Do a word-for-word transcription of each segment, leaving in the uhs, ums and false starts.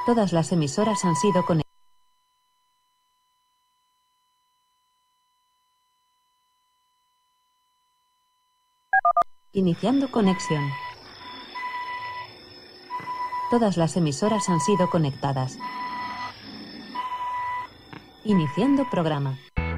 Todas las emisoras han sido conectadas. Iniciando conexión. Todas las emisoras han sido conectadas. Iniciando programa.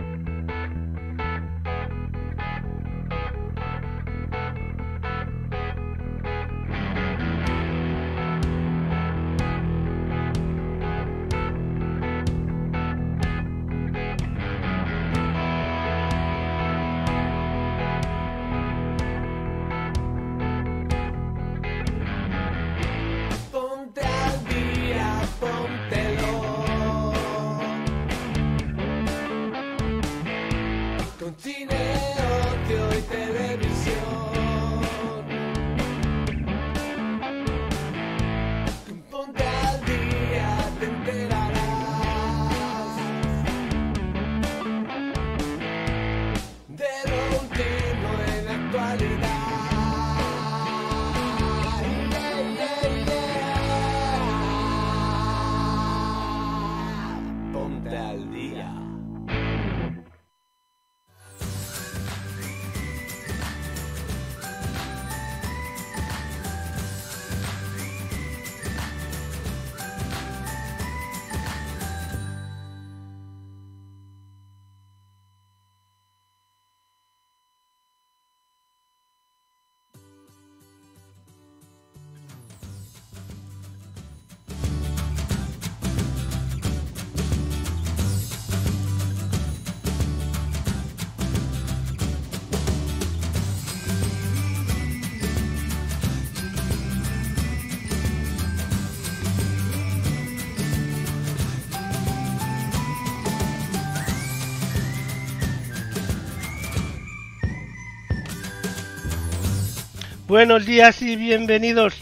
Buenos días y bienvenidos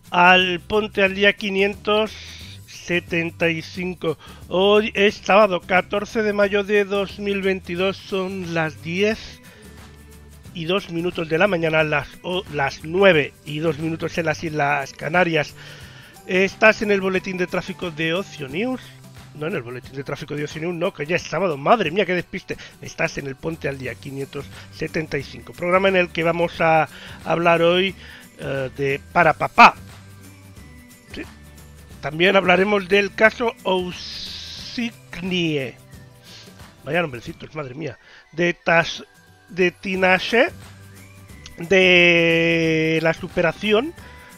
al Ponte al Día quinientos setenta y cinco. Hoy es sábado catorce de mayo de dos mil veintidós, son las diez y dos minutos de la mañana, las, o, las nueve y dos minutos en las Islas Canarias. Estás en el boletín de tráfico de Ocio News. No, en el boletín de tráfico de Ocio News, no, que ya es sábado. Madre mía, qué despiste. Estás en el Ponte al Día quinientos setenta y cinco, programa en el que vamos a hablar hoy uh, de Para Papá. ¿Sí? También hablaremos del caso Ousignie. Vaya nombrecitos, madre mía. De, Tas, de Tinashe, de la superación,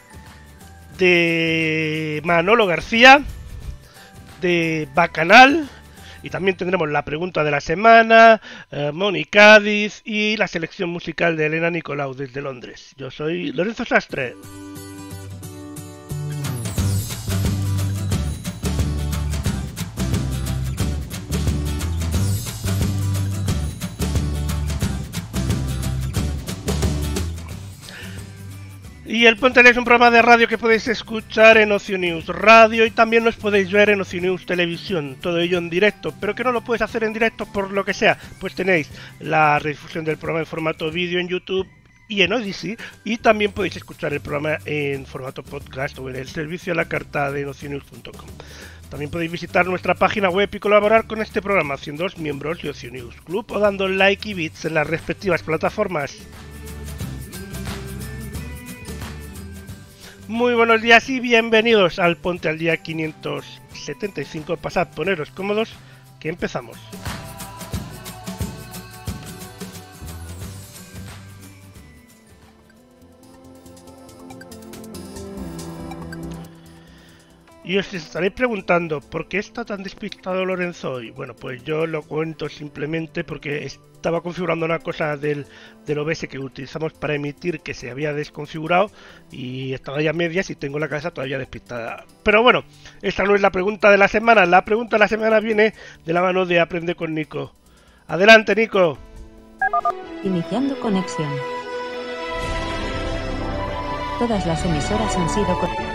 de Manolo García, de Bacanal, y también tendremos la pregunta de la semana, eh, Moni Cádiz y la selección musical de Elena Nicolau desde Londres. Yo soy Lorenzo Sastre. Y el Ponte es un programa de radio que podéis escuchar en Ocio News Radio y también nos podéis ver en Ocio News Televisión, todo ello en directo, pero que no lo puedes hacer en directo por lo que sea, pues tenéis la redifusión del programa en formato vídeo en YouTube y en Odyssey, y también podéis escuchar el programa en formato podcast o en el servicio a la carta de ocio news punto com. También podéis visitar nuestra página web y colaborar con este programa haciéndoos miembros de Ocio News Club o dando like y bits en las respectivas plataformas. Muy buenos días y bienvenidos al Ponte al Día quinientos setenta y cinco. Pasad, poneros cómodos, que empezamos. Y os estaréis preguntando, ¿por qué está tan despistado Lorenzo hoy? Bueno, pues yo lo cuento simplemente porque estaba configurando una cosa del, del O B S que utilizamos para emitir que se había desconfigurado y estaba ya a medias y tengo la cabeza todavía despistada. Pero bueno, esta no es la pregunta de la semana. La pregunta de la semana viene de la mano de Aprende con Nico. Adelante, Nico. Iniciando conexión. Todas las emisoras han sido conectadas.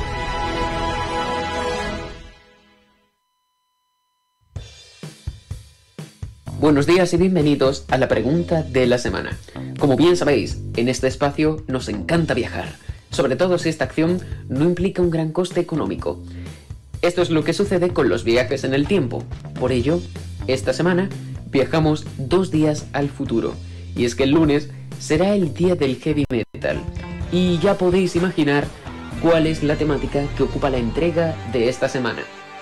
Buenos días y bienvenidos a la pregunta de la semana. Como bien sabéis, en este espacio nos encanta viajar, sobre todo si esta acción no implica un gran coste económico. Esto es lo que sucede con los viajes en el tiempo. Por ello, esta semana viajamos dos días al futuro. Y es que el lunes será el día del heavy metal. Y ya podéis imaginar cuál es la temática que ocupa la entrega de esta semana.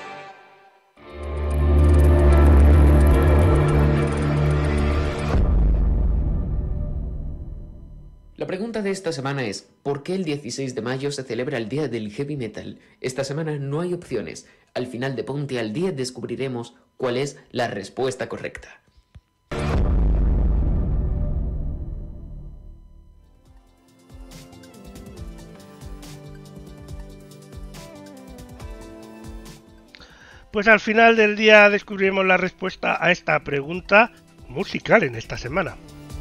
La pregunta de esta semana es, ¿por qué el dieciséis de mayo se celebra el Día del Heavy Metal? Esta semana no hay opciones. Al final de Ponte al Día descubriremos cuál es la respuesta correcta. Pues al final del día descubriremos la respuesta a esta pregunta musical en esta semana.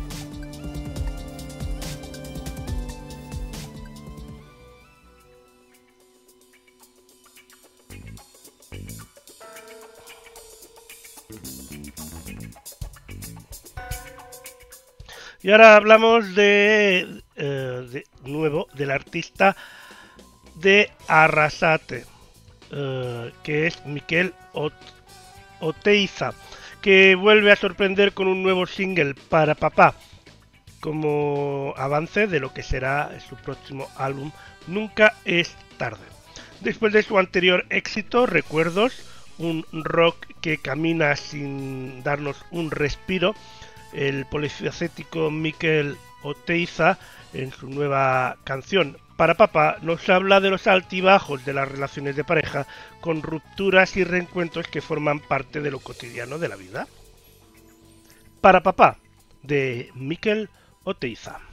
Y ahora hablamos de, eh, de nuevo del artista de Arrasate, eh, que es Miquel Ot Oteiza, que vuelve a sorprender con un nuevo single, Para Papá, como avance de lo que será su próximo álbum, Nunca es tarde. Después de su anterior éxito, Recuerdos, un rock que camina sin darnos un respiro, el polifacético Miquel Oteiza, en su nueva canción Para Papá, nos habla de los altibajos de las relaciones de pareja, con rupturas y reencuentros que forman parte de lo cotidiano de la vida. Para Papá, de Miquel Oteiza.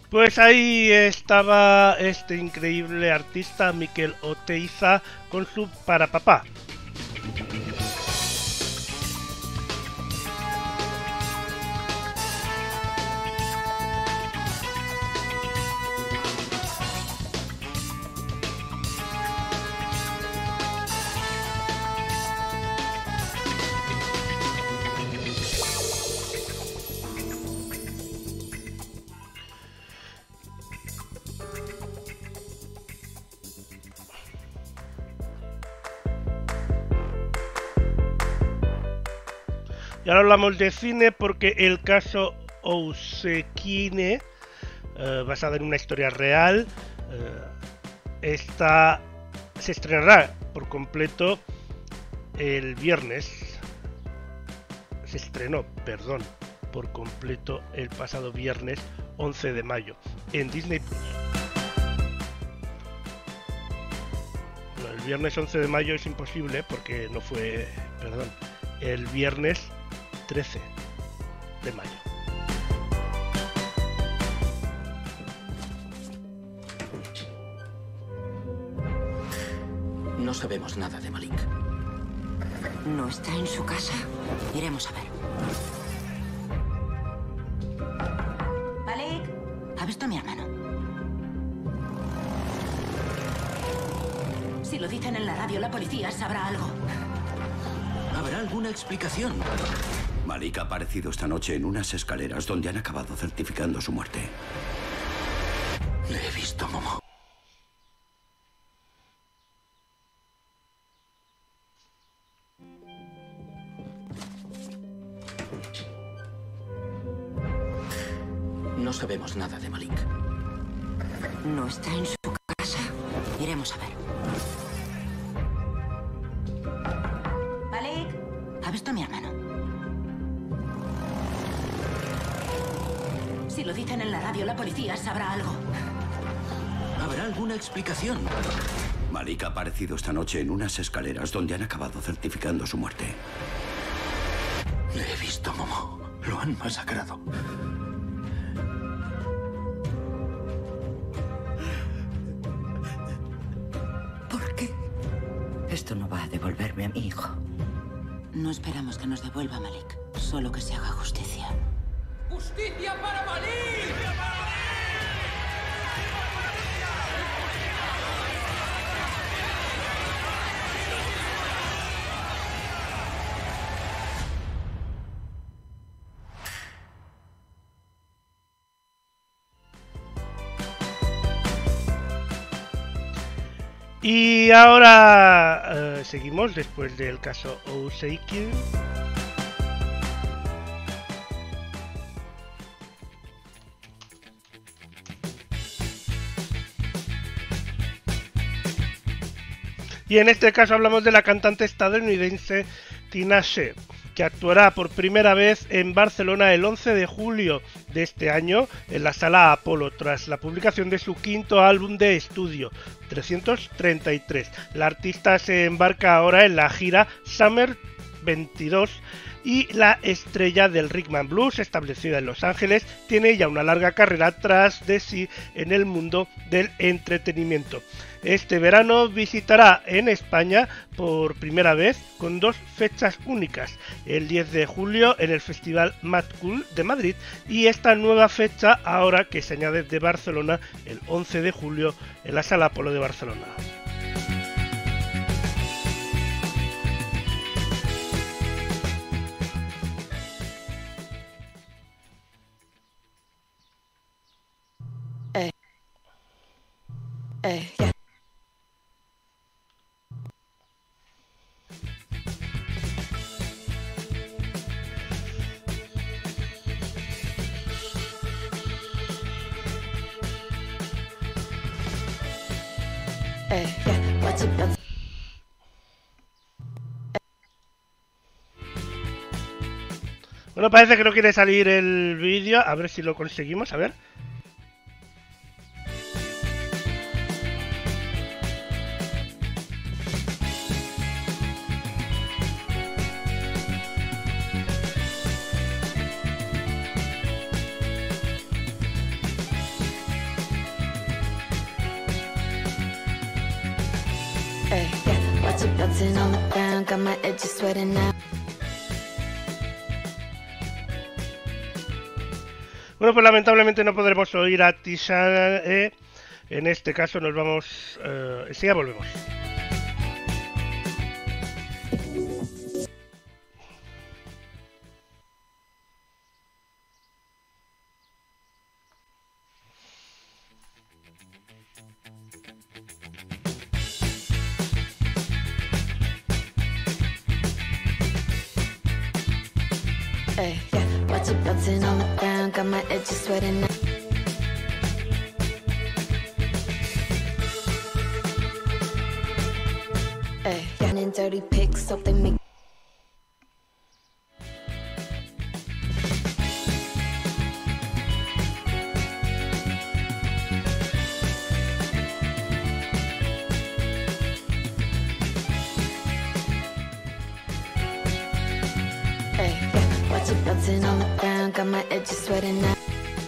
Pues ahí estaba este increíble artista Mikel Oteiza con su Para Papá. Y ahora hablamos de cine porque el caso Ousekine, eh, basado en una historia real, eh, está, se estrenará por completo el viernes. Se estrenó, perdón, por completo el pasado viernes once de mayo en Disney Plus. Bueno, el viernes once de mayo es imposible porque no fue, perdón, el viernes trece de mayo. No sabemos nada de Malik. ¿No está en su casa? Iremos a ver. Malik, ¿ha visto a mi hermano? Si lo dicen en la radio, la policía sabrá algo. ¿Habrá alguna explicación? Malik ha aparecido esta noche en unas escaleras donde han acabado certificando su muerte. Le he visto, Momo. No sabemos nada de Malik. ¿No está en su casa? Iremos a ver. Malik, ¿ha visto a mi hermano? Si lo dicen en la radio, la policía sabrá algo. ¿Habrá alguna explicación? Malik ha aparecido esta noche en unas escaleras donde han acabado certificando su muerte. Le he visto, Momo. Lo han masacrado. ¿Por qué? Esto no va a devolverme a mi hijo. No esperamos que nos devuelva Malik, solo que se haga justicia. ¡Justicia para Malik! Y ahora eh, seguimos después del caso Ousekine. Y en este caso hablamos de la cantante estadounidense Tinashe, que actuará por primera vez en Barcelona el once de julio de este año en la Sala Apolo, tras la publicación de su quinto álbum de estudio, trescientos treinta y tres. La artista se embarca ahora en la gira Summer veintidós y la estrella del Rhythm and Blues, establecida en Los Ángeles, tiene ya una larga carrera tras de sí en el mundo del entretenimiento. Este verano visitará en España por primera vez con dos fechas únicas, el diez de julio en el Festival Mad Cool de Madrid y esta nueva fecha ahora que se añade de Barcelona el once de julio en la Sala Apolo de Barcelona. Eh. Eh, ya. Eh, yeah. What's it, what's... Bueno, parece que no quiere salir el vídeo, a ver si lo conseguimos, a ver. bouncing on the ground, got my edges sweating now. Bueno, pues lamentablemente no podremos oír a Tishae. En este caso nos vamos... Uh, sí, ya volvemos. Hey, yeah, watch it bouncing on the ground, got my edges sweating now. Hey, yeah, and dirty pics, hope they make. Bouncing on the ground, got my edges sweating now.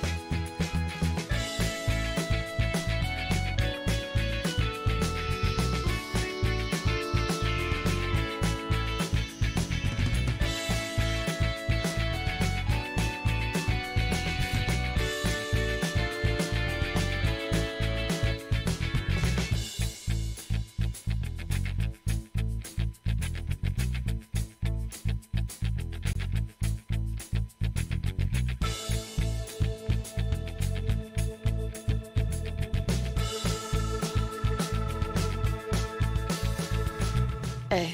Hey.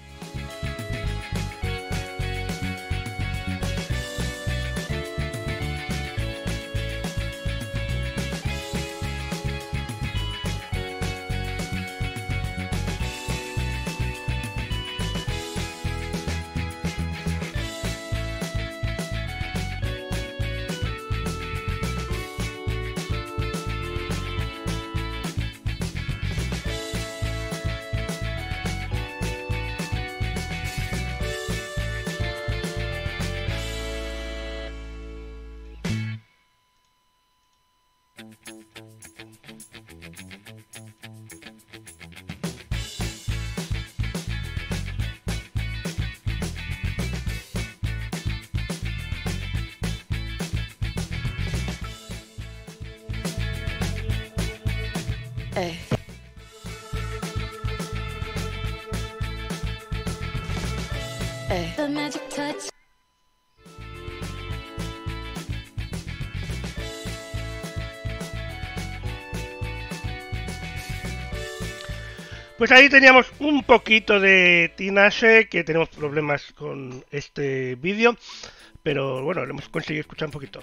Hey. Hey. The magic touch. Pues ahí teníamos un poquito de Tinashe, que tenemos problemas con este vídeo, pero bueno, lo hemos conseguido escuchar un poquito.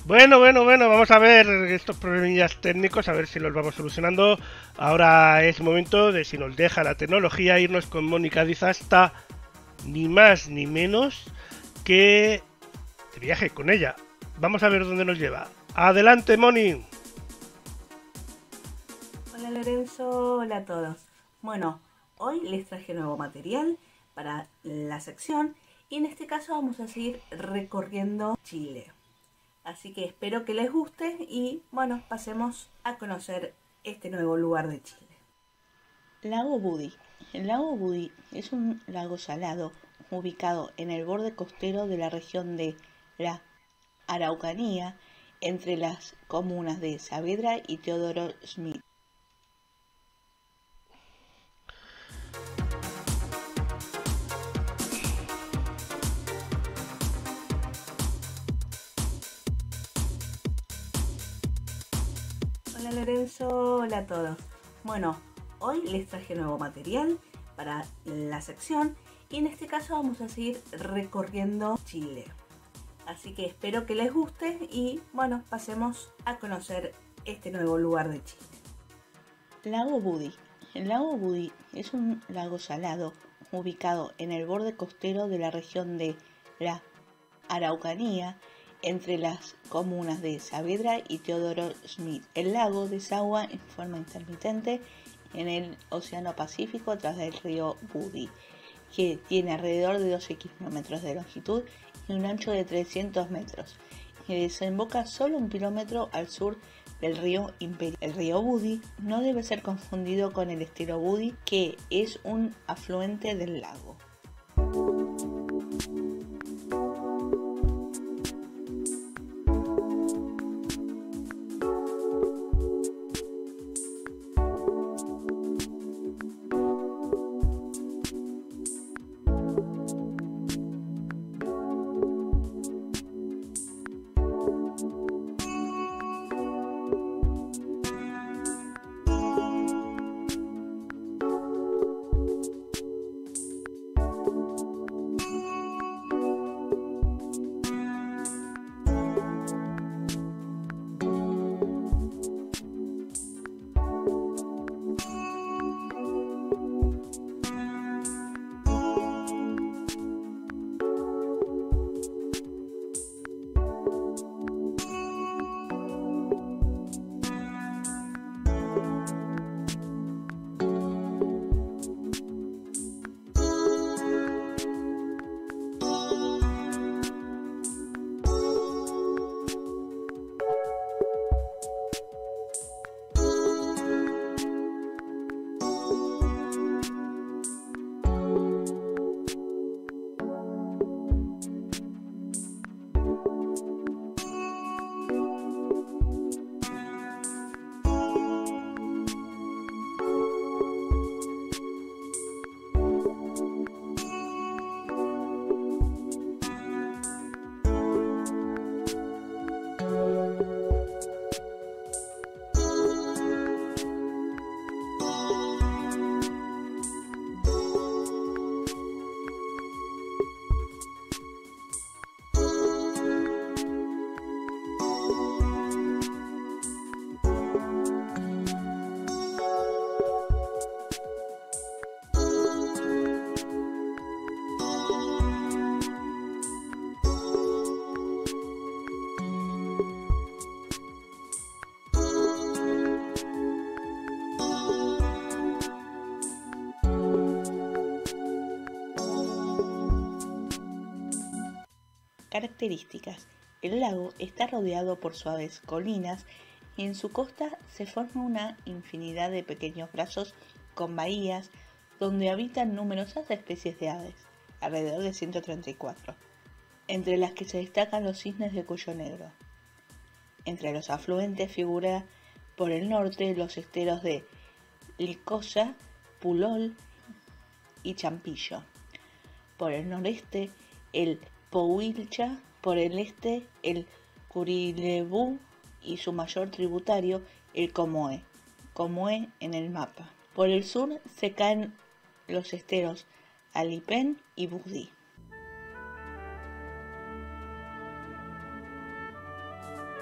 Bueno, bueno, bueno, vamos a ver estos problemillas técnicos, a ver si los vamos solucionando. Ahora es momento de, si nos deja la tecnología, irnos con Mónica Diz hasta ni más ni menos que de viaje con ella. Vamos a ver dónde nos lleva. Adelante, Moni. Hola Lorenzo, hola a todos. Bueno, hoy les traje nuevo material para la sección y en este caso vamos a seguir recorriendo Chile. Así que espero que les guste y bueno, pasemos a conocer este nuevo lugar de Chile. Lago Budi. El lago Budi es un lago salado ubicado en el borde costero de la región de la Araucanía, entre las comunas de Saavedra y Teodoro Schmidt. Hola Lorenzo, hola a todos. Bueno, hoy les traje nuevo material para la sección y en este caso vamos a seguir recorriendo Chile. Así que espero que les guste y bueno, pasemos a conocer este nuevo lugar de Chile. Lago Budi. El lago Budi es un lago salado ubicado en el borde costero de la región de la Araucanía, entre las comunas de Saavedra y Teodoro Schmidt. El lago desagua en forma intermitente en el Océano Pacífico a través del río Budi, que tiene alrededor de doce kilómetros de longitud y un ancho de trescientos metros, y desemboca solo un kilómetro al sur del río Imperial. El río Budi no debe ser confundido con el estero Budi, que es un afluente del lago. Características. El lago está rodeado por suaves colinas y en su costa se forma una infinidad de pequeños brazos con bahías donde habitan numerosas especies de aves, alrededor de ciento treinta y cuatro, entre las que se destacan los cisnes de cuello negro. Entre los afluentes figura por el norte los esteros de Licoya, Pulol y Champillo. Por el noreste el Pouilcha, por el este el Curilebú y su mayor tributario el Comoé, Comoé en el mapa. Por el sur se caen los esteros Alipén y Budi.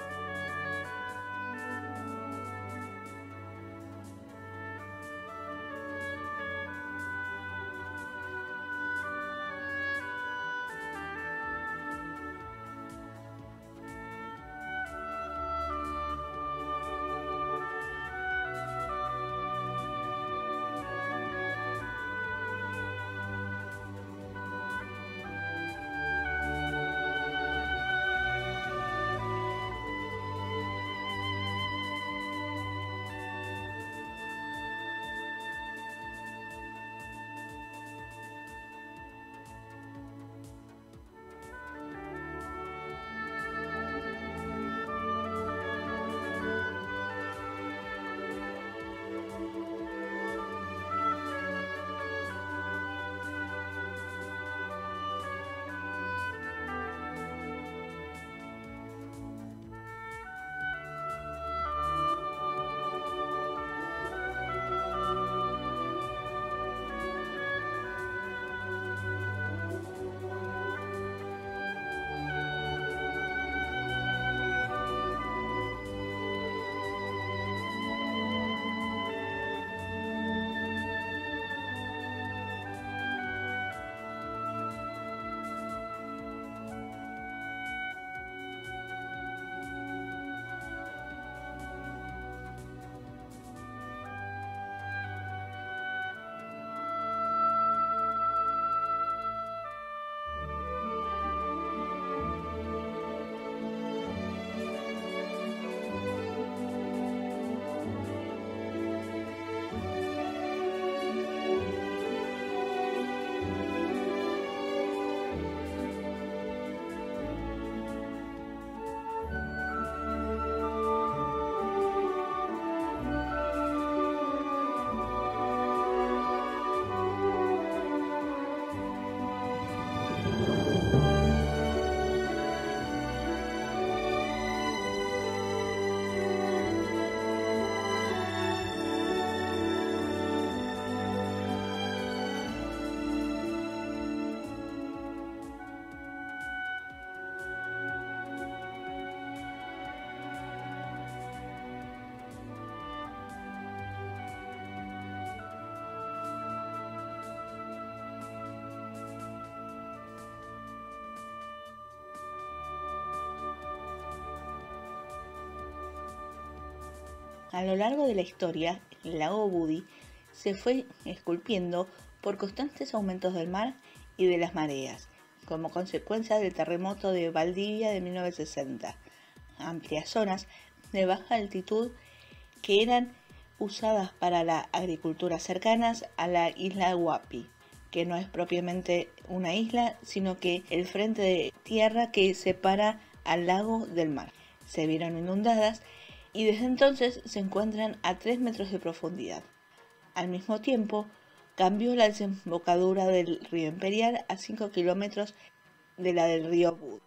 A lo largo de la historia, el lago Budi se fue esculpiendo por constantes aumentos del mar y de las mareas, como consecuencia del terremoto de Valdivia de mil novecientos sesenta. Amplias zonas de baja altitud que eran usadas para la agricultura cercanas a la isla Huapi, que no es propiamente una isla, sino que el frente de tierra que separa al lago del mar. Se vieron inundadas y desde entonces se encuentran a tres metros de profundidad. Al mismo tiempo, cambió la desembocadura del río Imperial a cinco kilómetros de la del río Bud.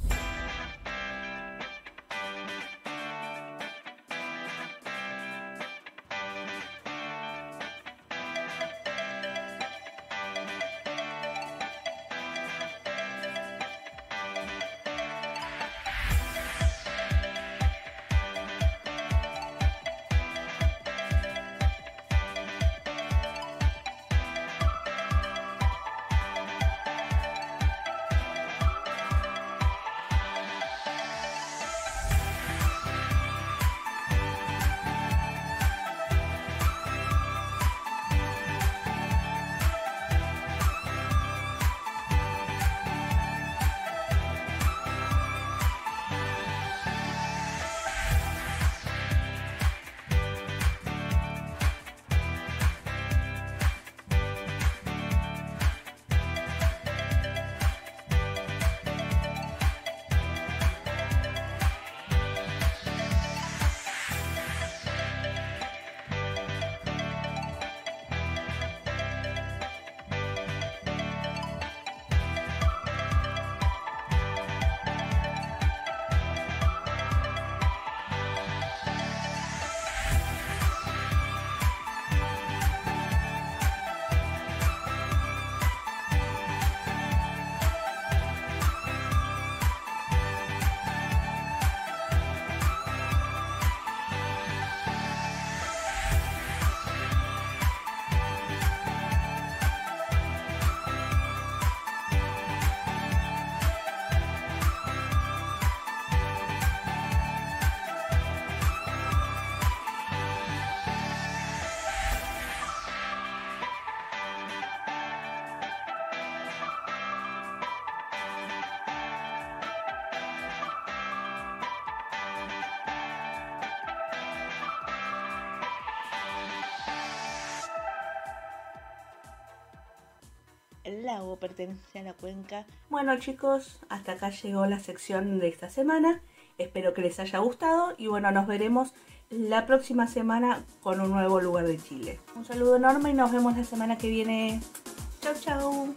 El lago pertenece a la cuenca. Bueno chicos, hasta acá llegó la sección de esta semana. Espero que les haya gustado y bueno, nos veremos la próxima semana con un nuevo lugar de Chile. Un saludo enorme y nos vemos la semana que viene. Chau chau.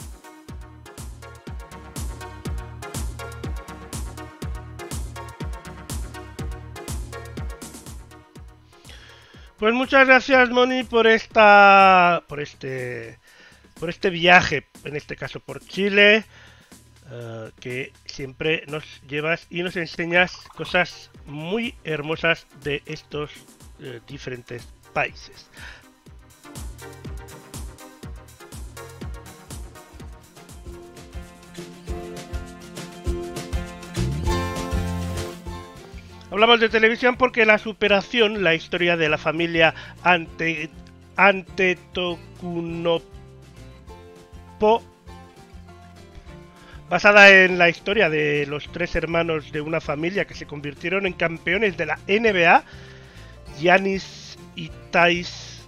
Pues muchas gracias, Moni, por esta, por este, por este viaje, en este caso por Chile, uh, que siempre nos llevas y nos enseñas cosas muy hermosas de estos uh, diferentes países. Hablamos de televisión porque la superación, la historia de la familia Ante, Antetokounmpo, basada en la historia de los tres hermanos de una familia que se convirtieron en campeones de la N B A, Giannis y Theis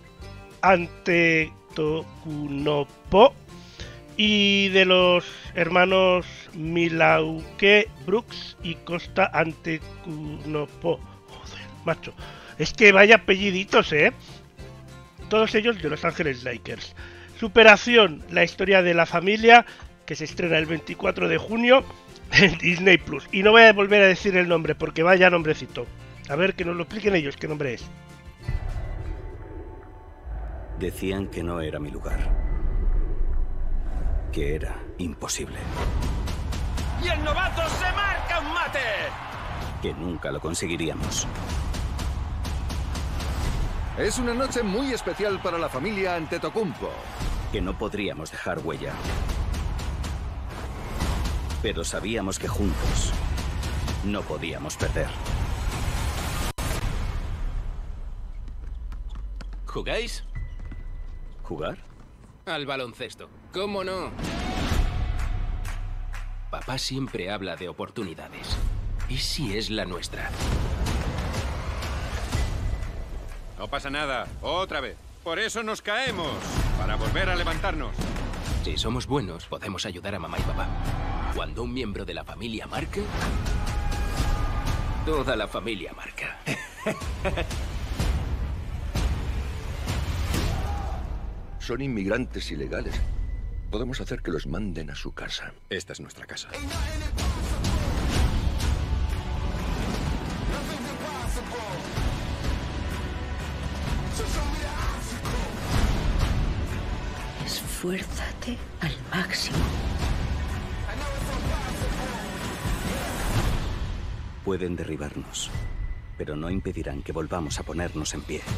Antetokounmpo, y de los hermanos Milwaukee Brooks y Costa Antetokounmpo. Joder, macho. Es que vaya apelliditos, ¿eh? Todos ellos de Los Ángeles Lakers. Superación, la historia de la familia, que se estrena el veinticuatro de junio en Disney Plus. Y no voy a volver a decir el nombre, porque vaya nombrecito. A ver, que nos lo expliquen ellos, qué nombre es. Decían que no era mi lugar. Que era imposible. ¡Y el novato se marca un mate! Que nunca lo conseguiríamos. Es una noche muy especial para la familia Antetokounmpo. Que no podríamos dejar huella. Pero sabíamos que juntos no podíamos perder. ¿Jugáis? ¿Jugar? Al baloncesto. ¿Cómo no? Papá siempre habla de oportunidades. ¿Y si es la nuestra? No pasa nada. Otra vez. Por eso nos caemos. Para volver a levantarnos. Si somos buenos, podemos ayudar a mamá y papá. Cuando un miembro de la familia marca, toda la familia marca. Son inmigrantes ilegales. Podemos hacer que los manden a su casa. Esta es nuestra casa. Esfuérzate al máximo. Pueden derribarnos, pero no impedirán que volvamos a ponernos en pie.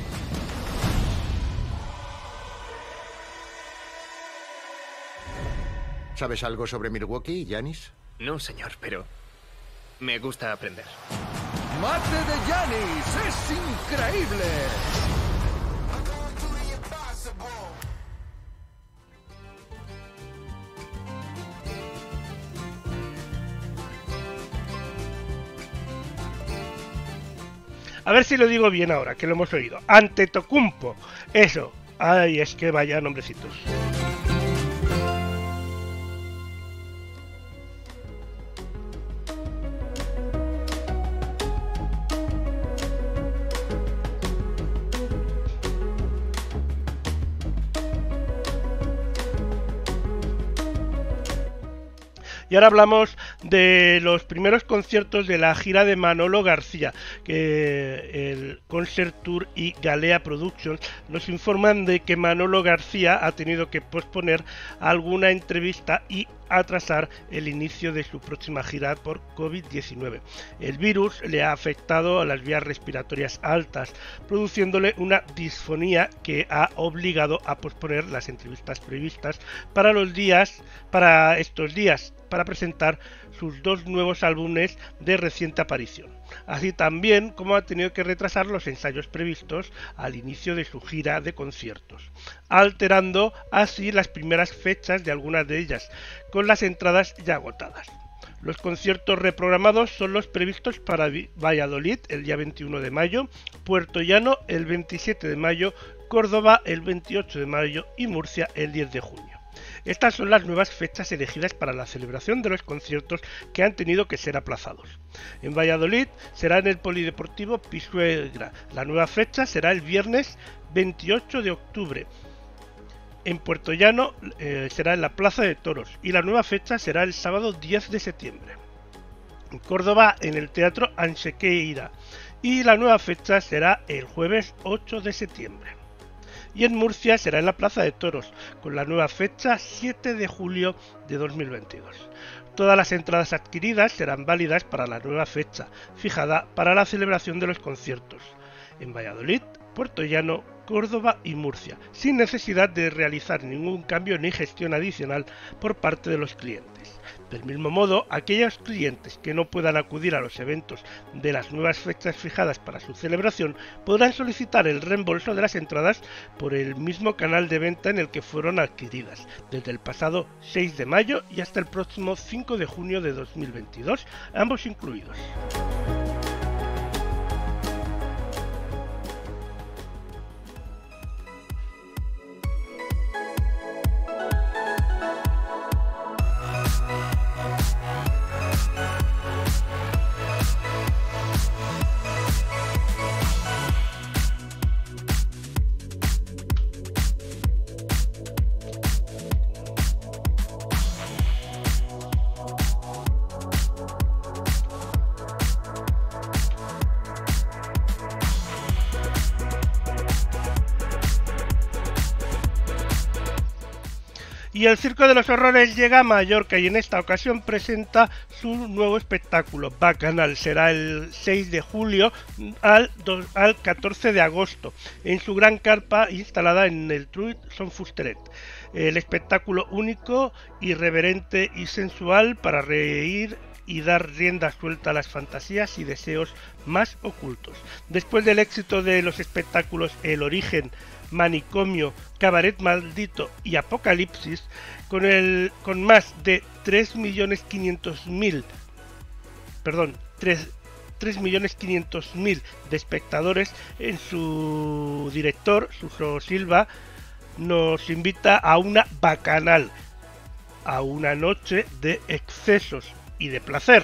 ¿Sabes algo sobre Milwaukee, Giannis? No, señor, pero me gusta aprender. ¡Mate de Giannis! ¡Es increíble! A ver si lo digo bien ahora, que lo hemos oído. Antetokounmpo. Eso. Ay, es que vaya nombrecitos. Y ahora hablamos de los primeros conciertos de la gira de Manolo García, que el Concert Tour y Galea Productions nos informan de que Manolo García ha tenido que posponer alguna entrevista y atrasar el inicio de su próxima gira por COVID diecinueve. El virus le ha afectado a las vías respiratorias altas, produciéndole una disfonía que ha obligado a posponer las entrevistas previstas para los días, para estos días, para presentar sus dos nuevos álbumes de reciente aparición, así también como ha tenido que retrasar los ensayos previstos al inicio de su gira de conciertos, alterando así las primeras fechas de algunas de ellas, con las entradas ya agotadas. Los conciertos reprogramados son los previstos para Valladolid el día veintiuno de mayo, Puerto Llano el veintisiete de mayo, Córdoba el veintiocho de mayo y Murcia el diez de junio. Estas son las nuevas fechas elegidas para la celebración de los conciertos que han tenido que ser aplazados. En Valladolid será en el Polideportivo Pisuerga. La nueva fecha será el viernes veintiocho de octubre. En Puerto Llano eh, será en la Plaza de Toros y la nueva fecha será el sábado diez de septiembre. En Córdoba en el Teatro Ansequeira y la nueva fecha será el jueves ocho de septiembre. Y en Murcia será en la Plaza de Toros, con la nueva fecha siete de julio de dos mil veintidós. Todas las entradas adquiridas serán válidas para la nueva fecha, fijada para la celebración de los conciertos en Valladolid, Puerto Llano, Córdoba y Murcia, sin necesidad de realizar ningún cambio ni gestión adicional por parte de los clientes. Del mismo modo, aquellos clientes que no puedan acudir a los eventos de las nuevas fechas fijadas para su celebración podrán solicitar el reembolso de las entradas por el mismo canal de venta en el que fueron adquiridas, desde el pasado seis de mayo y hasta el próximo cinco de junio de dos mil veintidós, ambos incluidos. Y el Circo de los Horrores llega a Mallorca y en esta ocasión presenta su nuevo espectáculo, Bacanal. Será el seis de julio al, al catorce de agosto, en su gran carpa instalada en el Truit Son Fusteret. El espectáculo único, irreverente y sensual para reír y dar rienda suelta a las fantasías y deseos más ocultos. Después del éxito de los espectáculos El Origen, Manicomio, Cabaret Maldito y Apocalipsis, con, el, con más de tres millones quinientos mil, perdón, tres millones quinientos mil de espectadores, en su director, Suso Silva, nos invita a una bacanal, a una noche de excesos y de placer.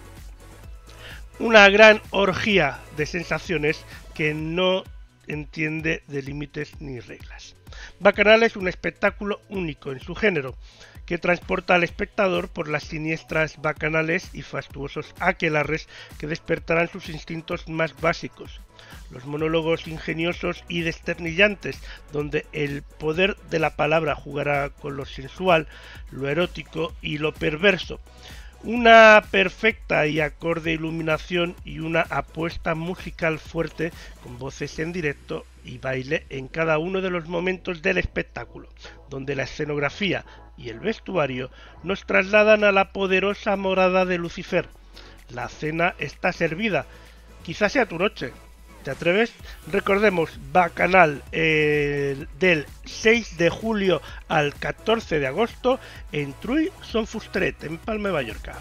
Una gran orgía de sensaciones que no entiende de límites ni reglas. Bacanal es un espectáculo único en su género, que transporta al espectador por las siniestras bacanales y fastuosos aquelarres que despertarán sus instintos más básicos. Los monólogos ingeniosos y desternillantes, donde el poder de la palabra jugará con lo sensual, lo erótico y lo perverso. Una perfecta y acorde iluminación y una apuesta musical fuerte, con voces en directo y baile en cada uno de los momentos del espectáculo, donde la escenografía y el vestuario nos trasladan a la poderosa morada de Lucifer. La cena está servida, quizás sea tu noche. ¿Te atreves? Recordemos, Bacanal eh, del seis de julio al catorce de agosto en Truy Son Fustret, en Palma de Mallorca.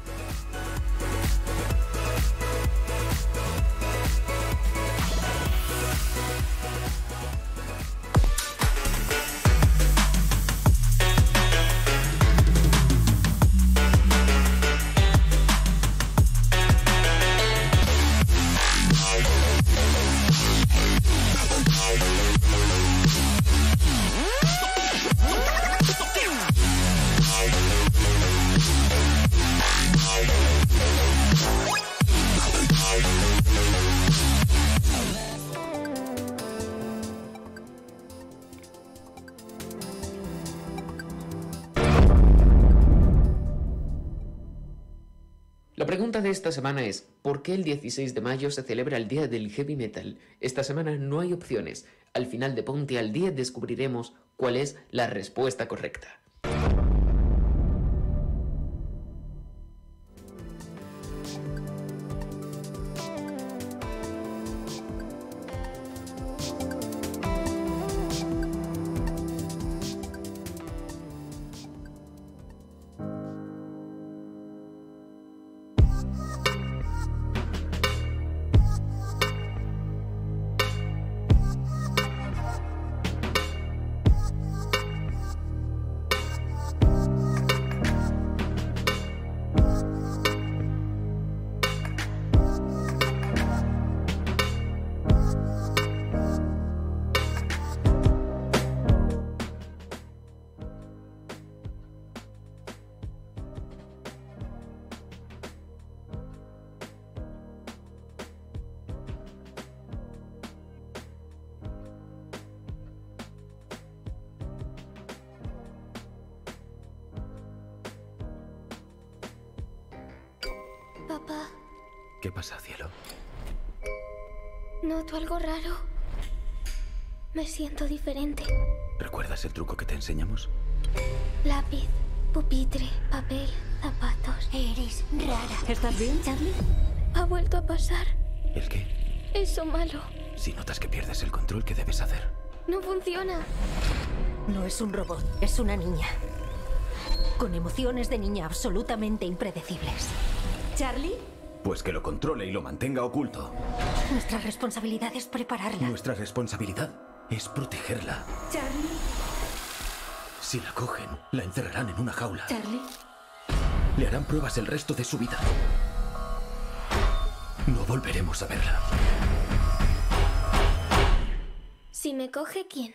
La pregunta de esta semana es, ¿por qué el dieciséis de mayo se celebra el Día del Heavy Metal? Esta semana no hay opciones. Al final de Ponte al Día descubriremos cuál es la respuesta correcta. Papá. ¿Qué pasa, cielo? Noto algo raro. Me siento diferente. ¿Recuerdas el truco que te enseñamos? Lápiz, pupitre, papel, zapatos. Eres rara. ¿Estás bien, Charlie? Ha vuelto a pasar. ¿El qué? Eso malo. Si notas que pierdes el control, ¿qué debes hacer? No funciona. No es un robot, es una niña. Con emociones de niña absolutamente impredecibles. ¿Charlie? Pues que lo controle y lo mantenga oculto. Nuestra responsabilidad es prepararla. Nuestra responsabilidad es protegerla. Charlie. Si la cogen, la encerrarán en una jaula. Charlie. Le harán pruebas el resto de su vida. No volveremos a verla. Si me coge, ¿quién?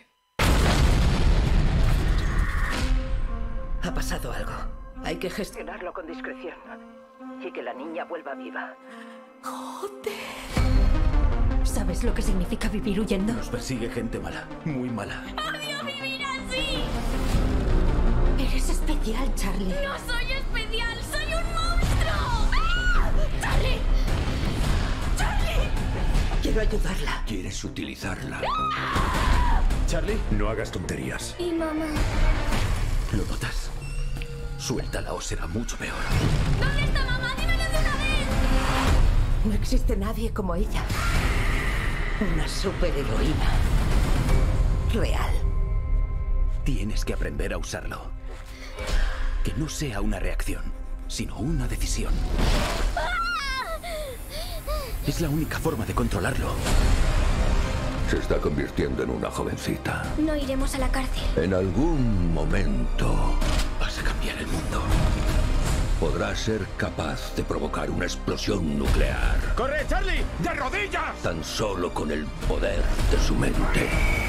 Ha pasado algo. Hay que gestionarlo con discreción. Y que la niña vuelva viva. ¡Joder! ¿Sabes lo que significa vivir huyendo? Nos persigue gente mala, muy mala. ¡Odio vivir así! Eres especial, Charlie. ¡No soy especial! ¡Soy un monstruo! ¡Ah! ¡Charlie! ¡Charlie! Quiero ayudarla. ¿Quieres utilizarla? ¡Ah! Charlie, no hagas tonterías. ¿Y mamá? ¿Lo notas? Suéltala o será mucho peor. ¿Dónde está mamá? No existe nadie como ella. Una superheroína. Real. Tienes que aprender a usarlo. Que no sea una reacción, sino una decisión. Es la única forma de controlarlo. Se está convirtiendo en una jovencita. No iremos a la cárcel. En algún momento vas a cambiar el mundo. Podrá ser capaz de provocar una explosión nuclear. ¡Corre, Charlie! ¡De rodillas! Tan solo con el poder de su mente.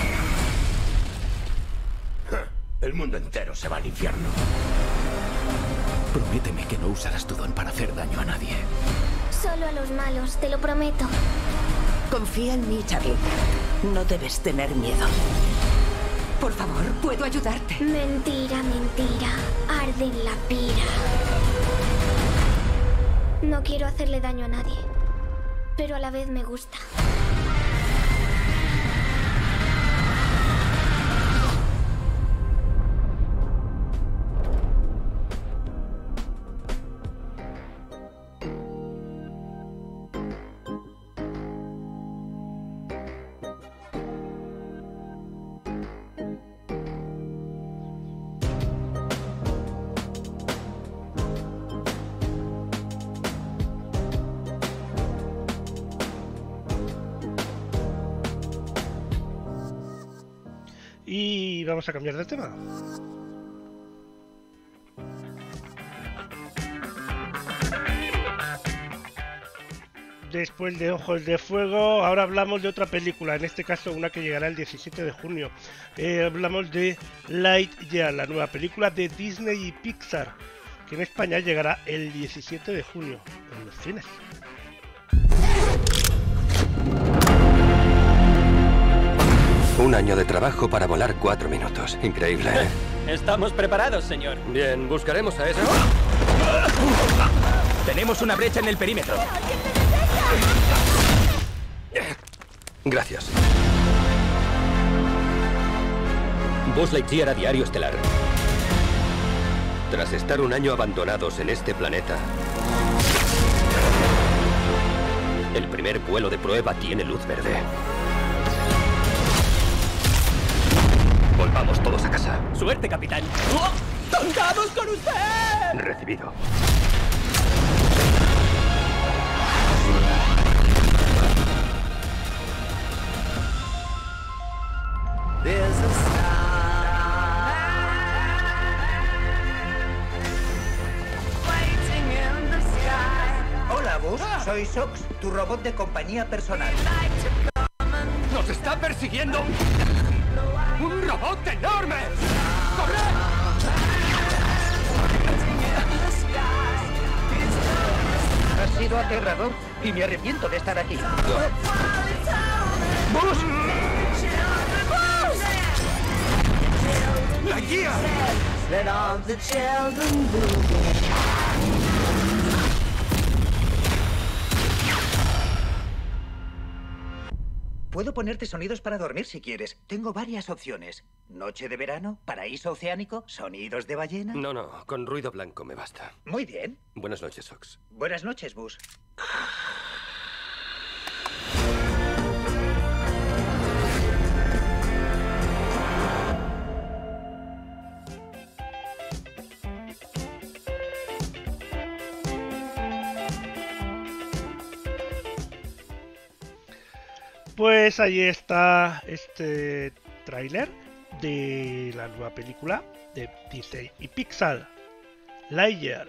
El mundo entero se va al infierno. Prométeme que no usarás tu don para hacer daño a nadie. Solo a los malos, te lo prometo. Confía en mí, Charlie. No debes tener miedo. Por favor, puedo ayudarte. Mentira, mentira. Arde en la pira. No quiero hacerle daño a nadie, pero a la vez me gusta. Y vamos a cambiar de tema. Después de Ojos de Fuego, ahora hablamos de otra película, en este caso una que llegará el diecisiete de junio. Eh, hablamos de Lightyear, la nueva película de Disney y Pixar, que en España llegará el diecisiete de junio en los cines. Un año de trabajo para volar cuatro minutos. Increíble, ¿eh? Estamos preparados, señor. Bien, buscaremos a ese. Tenemos una brecha en el perímetro. Gracias. Buzz Lightyear a Diario Estelar. Tras estar un año abandonados en este planeta, el primer vuelo de prueba tiene luz verde. Volvamos todos a casa. ¡Suerte, capitán! ¡Contamos con usted! Recibido. Hola, Buzz. Soy Sox, tu robot de compañía personal. ¡Nos está persiguiendo! ¡Un robot enorme! ¡Corre! Ha sido aterrador y me arrepiento de estar aquí. ¡Buzz! ¡La guía! Puedo ponerte sonidos para dormir si quieres. Tengo varias opciones. Noche de verano, paraíso oceánico, sonidos de ballena. No, no, con ruido blanco me basta. Muy bien. Buenas noches, Sox. Buenas noches, Buzz. Pues ahí está este tráiler de la nueva película de Disney y Pixar, Lightyear.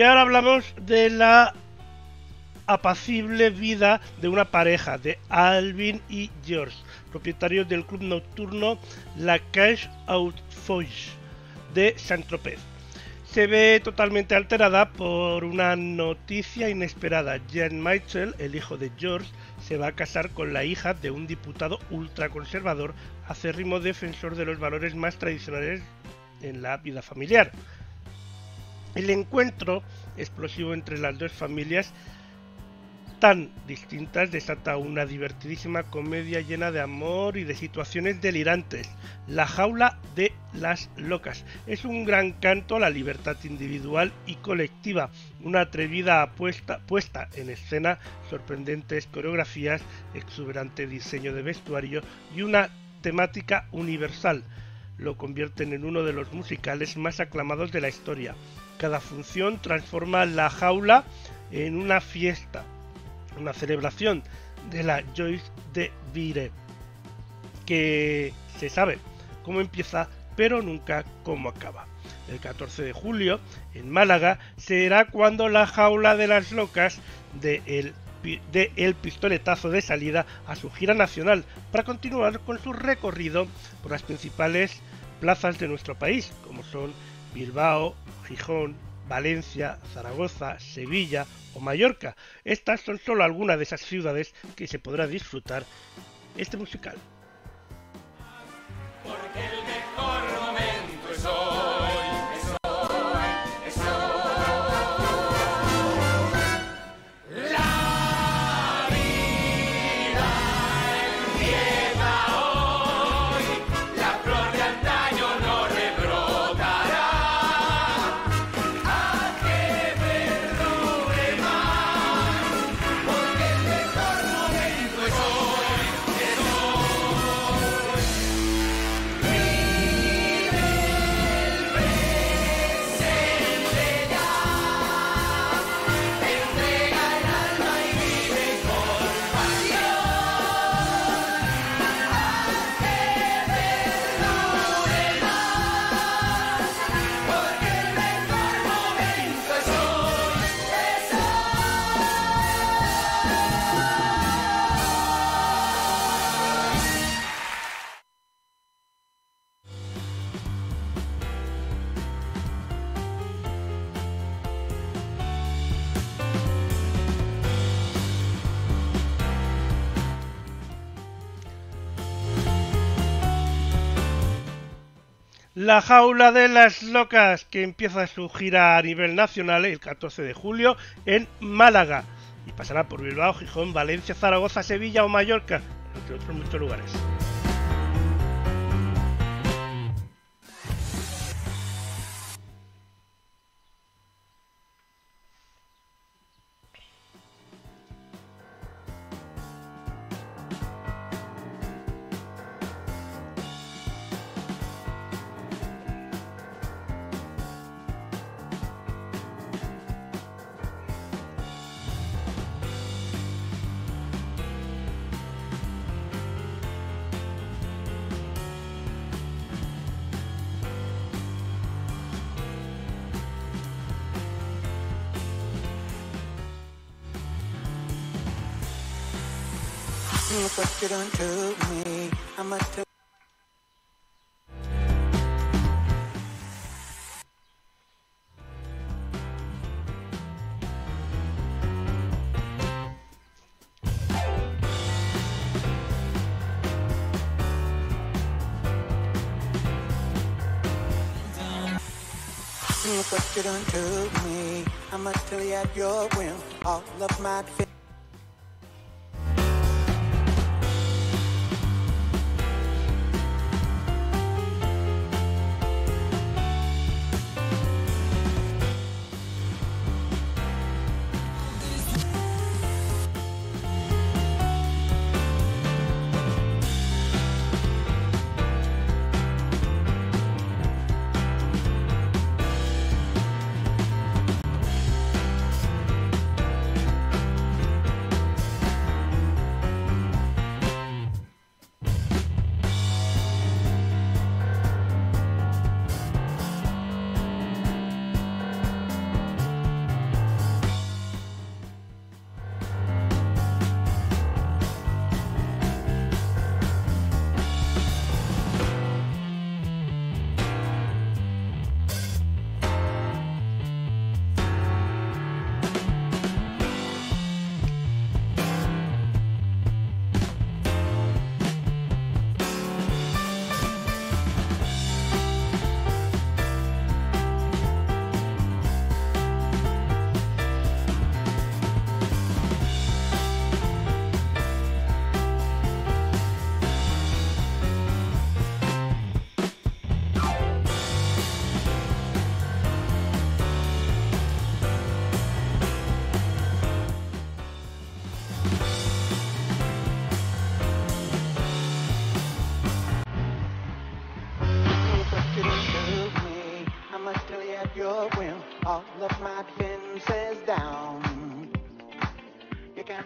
Y ahora hablamos de la apacible vida de una pareja, de Alvin y George, propietarios del club nocturno La Cage aux Folles de Saint-Tropez. Se ve totalmente alterada por una noticia inesperada. Jean Michel, el hijo de George, se va a casar con la hija de un diputado ultraconservador, acérrimo defensor de los valores más tradicionales en la vida familiar. El encuentro explosivo entre las dos familias tan distintas desata una divertidísima comedia llena de amor y de situaciones delirantes. La jaula de las locas es un gran canto a la libertad individual y colectiva, una atrevida apuesta puesta en escena, sorprendentes coreografías, exuberante diseño de vestuario y una temática universal. Lo convierten en uno de los musicales más aclamados de la historia. Cada función transforma la jaula en una fiesta, una celebración de la Joie de Vivre, que se sabe cómo empieza pero nunca cómo acaba. El catorce de julio en Málaga será cuando la jaula de las locas de el, de el pistoletazo de salida a su gira nacional para continuar con su recorrido por las principales plazas de nuestro país, como son Bilbao, Gijón, Valencia, Zaragoza, Sevilla o Mallorca. Estas son solo algunas de esas ciudades que se podrá disfrutar este musical. Porque el mejor momento es hoy, es hoy, es hoy. La vida empieza hoy, la flor de antaño no rebrotará. A que perdure más, porque el mejor momento es hoy, es hoy. Vive el presente ya, entrega el alma y vive con pasión. A que perdure más, porque el mejor momento es hoy, es La jaula de las locas, que empieza su gira a nivel nacional el catorce de julio en Málaga y pasará por Bilbao, Gijón, Valencia, Zaragoza, Sevilla o Mallorca, entre otros muchos lugares. Look what you done to me. I'ma tell Look what you done to me. I'ma tell you at your whim. All of my fi- all of my defenses down. You can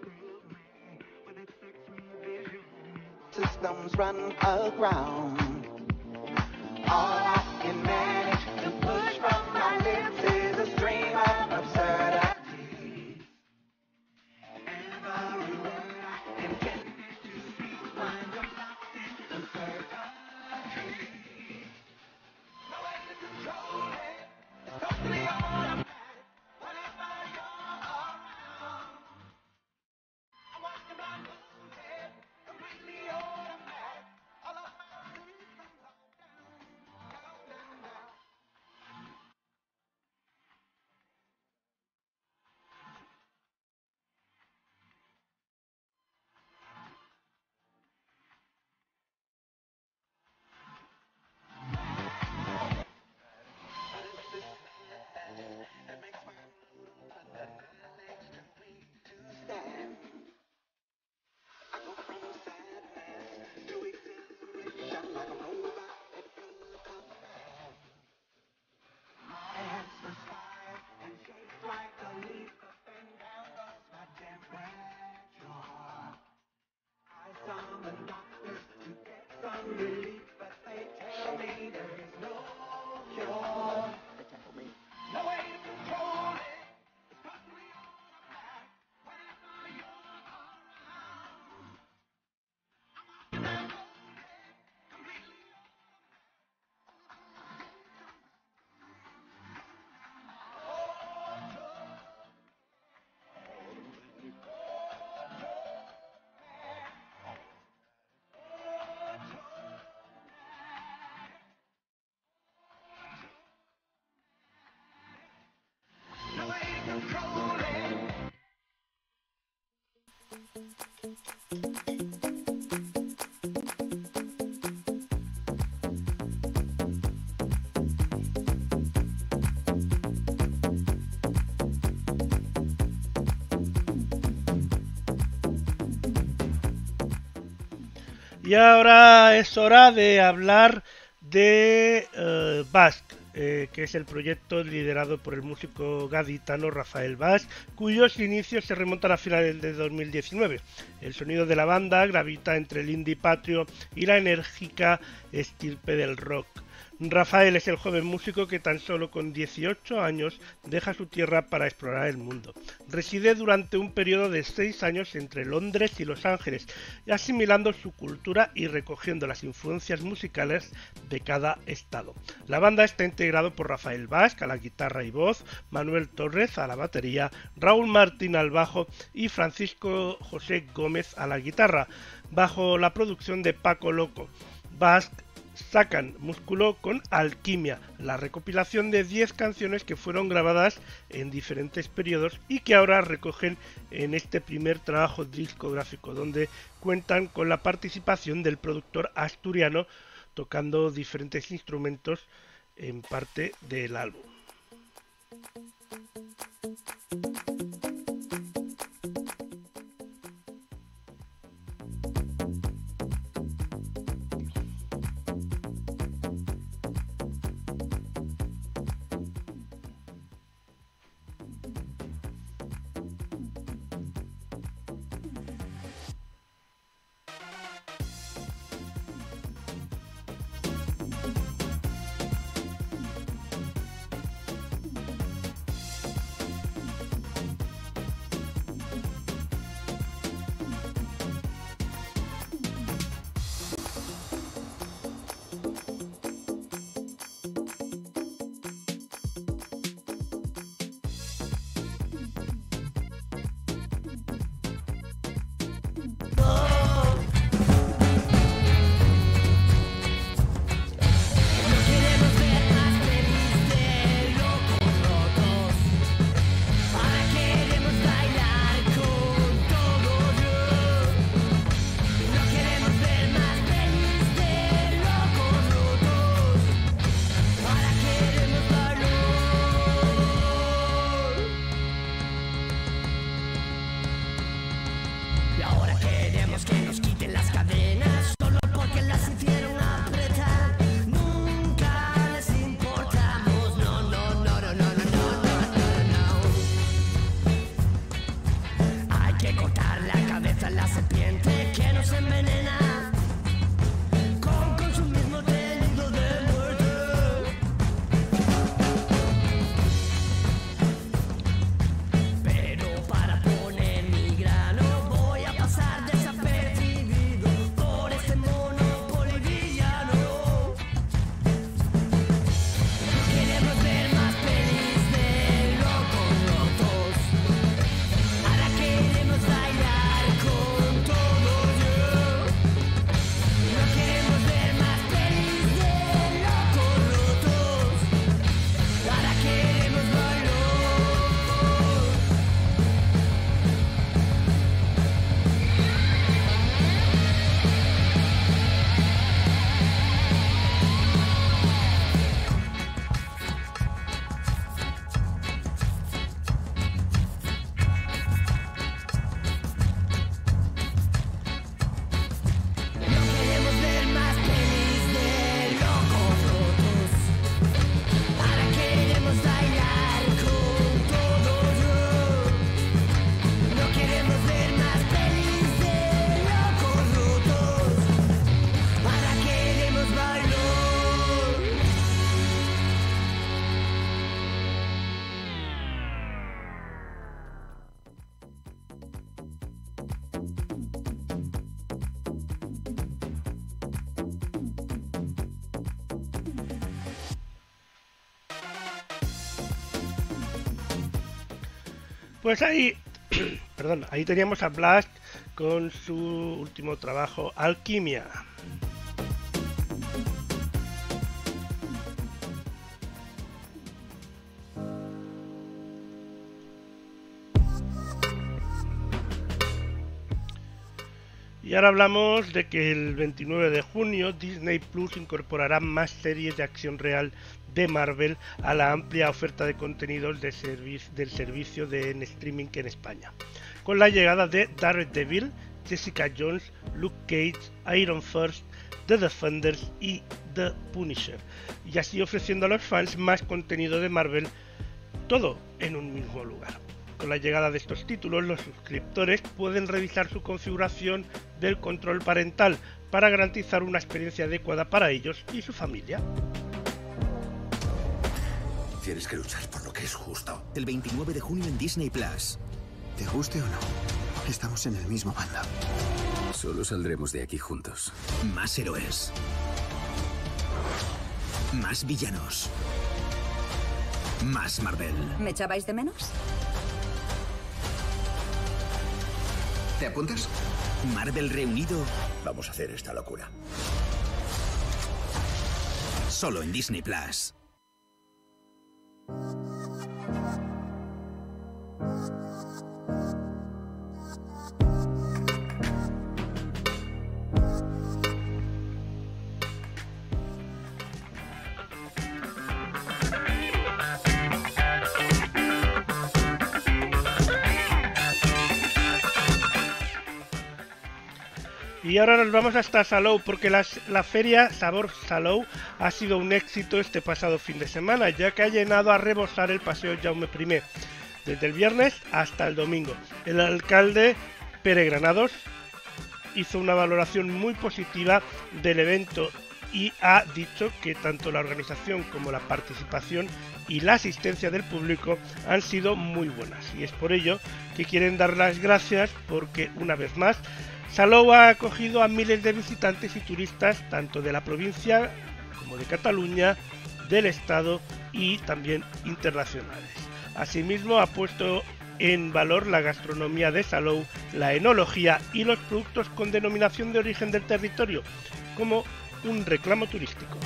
systems run aground. All I can manage to push from my lips is a stream of absurdity. Every word I intend to speak winds up lost in absurdity. No way to control it. It's totally automatic. Whenever you're around, I'm watching my movement, completely automatic. All of my systems are down, down, down, down. Y ahora es hora de hablar de uh, Basque, eh, que es el proyecto liderado por el músico gaditano Rafael Basque, cuyos inicios se remontan a finales de dos mil diecinueve. El sonido de la banda gravita entre el indie patrio y la enérgica estirpe del rock. Rafael es el joven músico que tan solo con dieciocho años deja su tierra para explorar el mundo. Reside durante un periodo de seis años entre Londres y Los Ángeles, asimilando su cultura y recogiendo las influencias musicales de cada estado. La banda está integrada por Rafael Basque a la guitarra y voz, Manuel Torres a la batería, Raúl Martín al bajo y Francisco José Gómez a la guitarra, bajo la producción de Paco Loco. Basque sacan Músculo con Alquimia, la recopilación de diez canciones que fueron grabadas en diferentes periodos y que ahora recogen en este primer trabajo discográfico, donde cuentan con la participación del productor asturiano tocando diferentes instrumentos en parte del álbum. Pues ahí, perdón, ahí teníamos a Blast con su último trabajo, Alquimia. Y ahora hablamos de que el veintinueve de junio Disney Plus incorporará más series de acción real de Marvel a la amplia oferta de contenidos de servic- del servicio de en streaming en España, con la llegada de Daredevil, Jessica Jones, Luke Cage, Iron Fist, The Defenders y The Punisher, y así ofreciendo a los fans más contenido de Marvel, todo en un mismo lugar. Con la llegada de estos títulos, los suscriptores pueden revisar su configuración del control parental para garantizar una experiencia adecuada para ellos y su familia. Tienes que luchar por lo que es justo. El veintinueve de junio en Disney Plus. ¿Te guste o no? Estamos en el mismo bando. Solo saldremos de aquí juntos. Más héroes. Más villanos. Más Marvel. ¿Me echabais de menos? ¿Te apuntas? Marvel reunido. Vamos a hacer esta locura. Solo en Disney Plus. Y ahora nos vamos hasta Salou, porque las, la feria Sabor Salou ha sido un éxito este pasado fin de semana, ya que ha llenado a rebosar el Paseo Jaume I, desde el viernes hasta el domingo. El alcalde Pere Granados hizo una valoración muy positiva del evento y ha dicho que tanto la organización como la participación y la asistencia del público han sido muy buenas, y es por ello que quieren dar las gracias porque, una vez más, Salou ha acogido a miles de visitantes y turistas tanto de la provincia como de Cataluña, del Estado y también internacionales. Asimismo, ha puesto en valor la gastronomía de Salou, la enología y los productos con denominación de origen del territorio, como un reclamo turístico.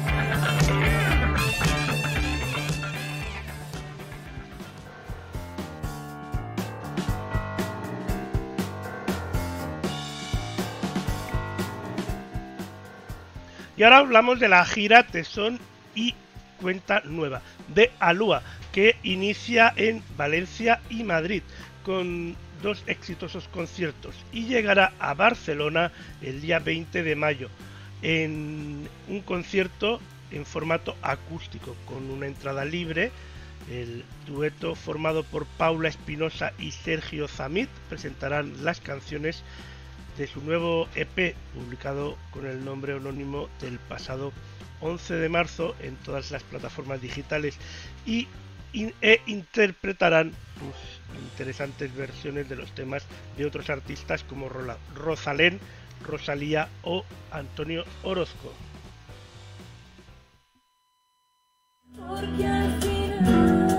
Y ahora hablamos de la gira Tesón y Cuenta Nueva de Alúa, que inicia en Valencia y Madrid con dos exitosos conciertos y llegará a Barcelona el día veinte de mayo en un concierto en formato acústico con una entrada libre. El dueto formado por Paula Espinosa y Sergio Zamit presentarán las canciones de su nuevo E P, publicado con el nombre anónimo del pasado once de marzo en todas las plataformas digitales, y in, e interpretarán pues, interesantes versiones de los temas de otros artistas como Rola, Rosalén, Rosalía o Antonio Orozco. Porque al final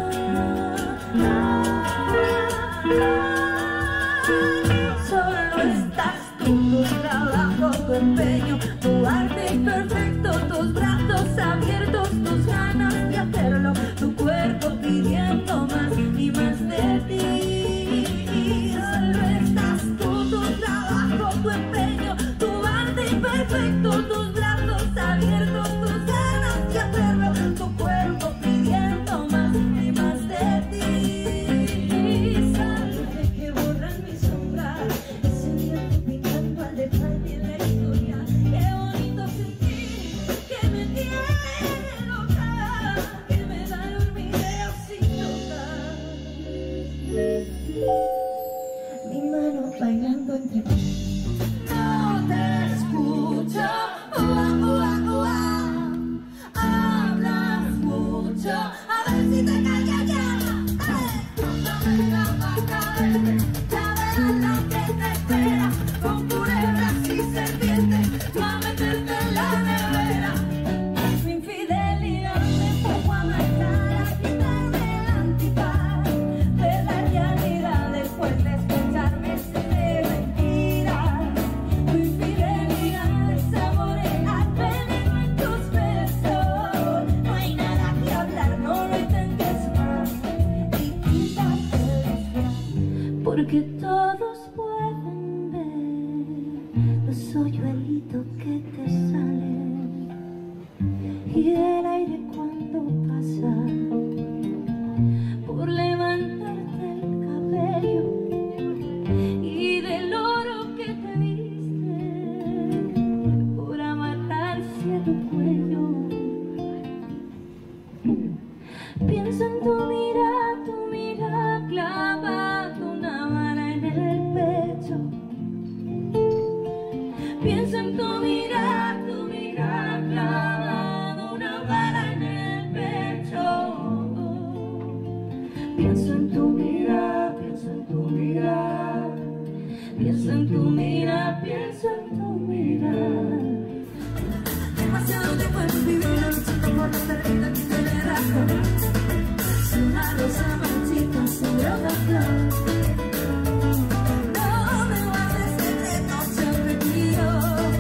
solo estás tú, tu trabajo, tu empeño, tu arte perfecto, tus brazos abiertos, tus ganas de hacerlo, tu cuerpo pidiendo más y más de ti. Solo estás tú, tu trabajo, tu empeño, tu arte perfecto, tus brazos abiertos, tus ganas de hacerlo, tu cuerpo pidiendo porque todos pueden ver los hoyuelitos que te salen y el aire cuando pasa por levantarte el cabello y del oro que te viste por amarrarse a tu cuello. Pienso en tu mirada, tu mirada clavando una bala en el pecho. Pienso en tu mirada, tu mirada clavando una bala en el pecho. Pienso en tu mirada, pienso en tu mirada, pienso en tu mirada, pienso en tu mirada. Demasiado tiempo hemos vivido luchando por la pérdida que te le rasgo. Si una rosa marchita sobre otra flor, no me guardes secretos siempre tú y yo.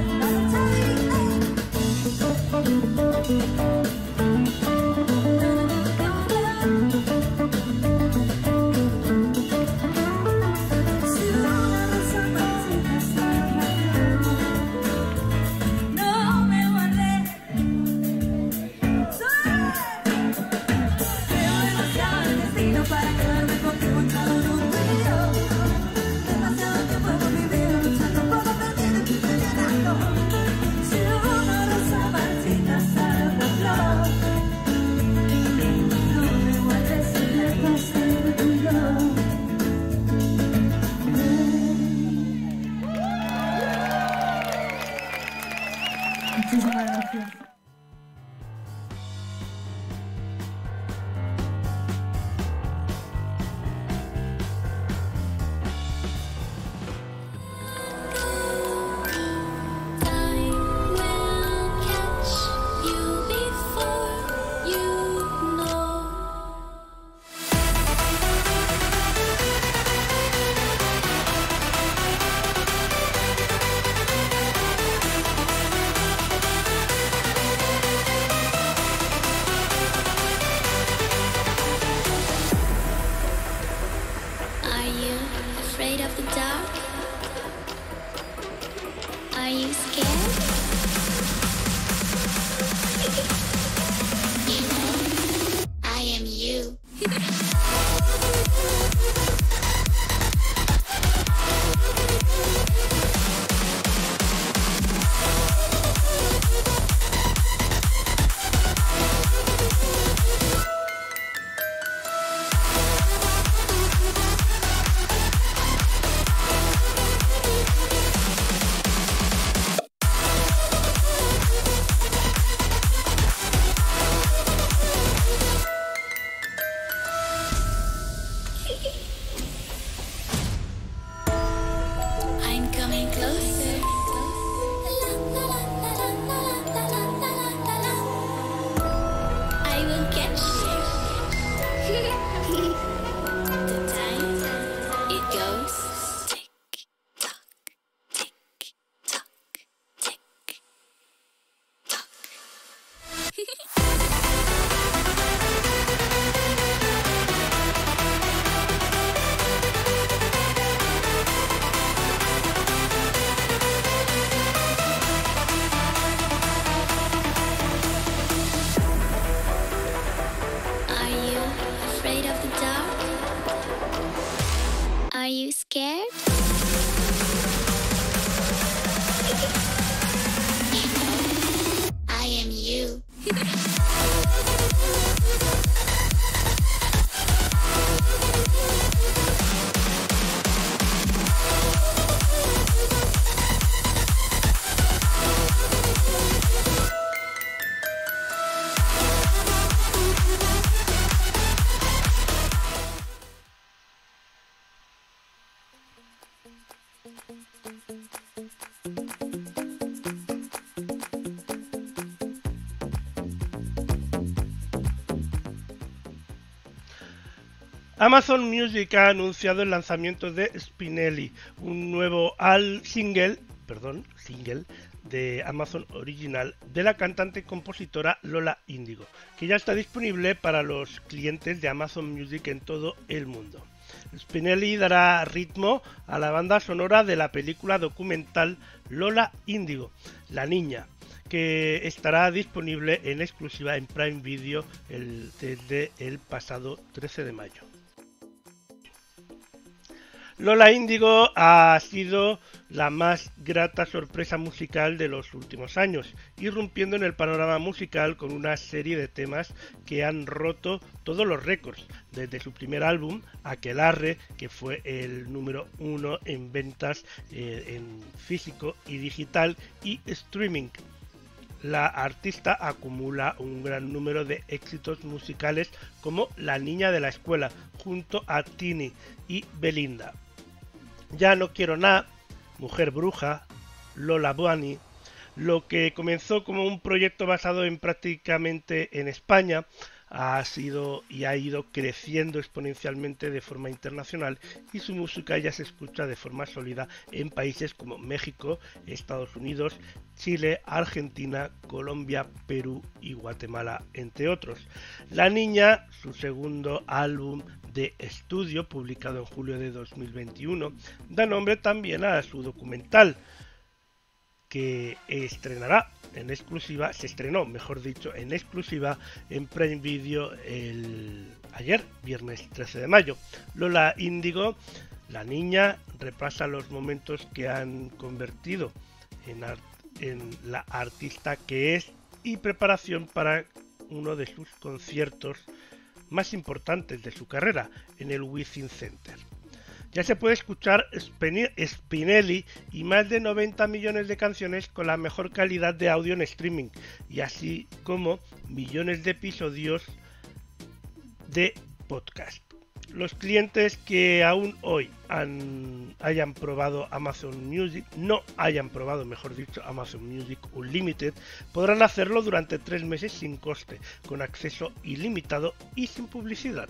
Muchísimas gracias. Amazon Music ha anunciado el lanzamiento de Spinelli, un nuevo al single, perdón, single de Amazon Original de la cantante y compositora Lola Índigo, que ya está disponible para los clientes de Amazon Music en todo el mundo. Spinelli dará ritmo a la banda sonora de la película documental Lola Índigo, La Niña, que estará disponible en exclusiva en Prime Video el, desde el pasado trece de mayo. Lola Índigo ha sido la más grata sorpresa musical de los últimos años, irrumpiendo en el panorama musical con una serie de temas que han roto todos los récords, desde su primer álbum, Aquelarre, que fue el número uno en ventas eh, en físico y digital y streaming. La artista acumula un gran número de éxitos musicales como La Niña de la Escuela, junto a Tini y Belinda. Ya no quiero nada, Mujer Bruja, Lola Bunny, lo que comenzó como un proyecto basado en prácticamente en España, ha sido y ha ido creciendo exponencialmente de forma internacional y su música ya se escucha de forma sólida en países como México, Estados Unidos, Chile, Argentina, Colombia, Perú y Guatemala, entre otros. La Niña, su segundo álbum de estudio, publicado en julio de dos mil veintiuno, da nombre también a su documental, que estrenará en exclusiva, se estrenó, mejor dicho, en exclusiva en Prime Video el ayer, viernes trece de mayo. Lola Índigo, La Niña, repasa los momentos que han convertido en, art en la artista que es y preparación para uno de sus conciertos más importantes de su carrera en el Within Center. Ya se puede escuchar Spinelli y más de noventa millones de canciones con la mejor calidad de audio en streaming, y así como millones de episodios de podcast. Los clientes que aún hoy han, hayan probado Amazon Music, no hayan probado, mejor dicho, Amazon Music Unlimited, podrán hacerlo durante tres meses sin coste, con acceso ilimitado y sin publicidad.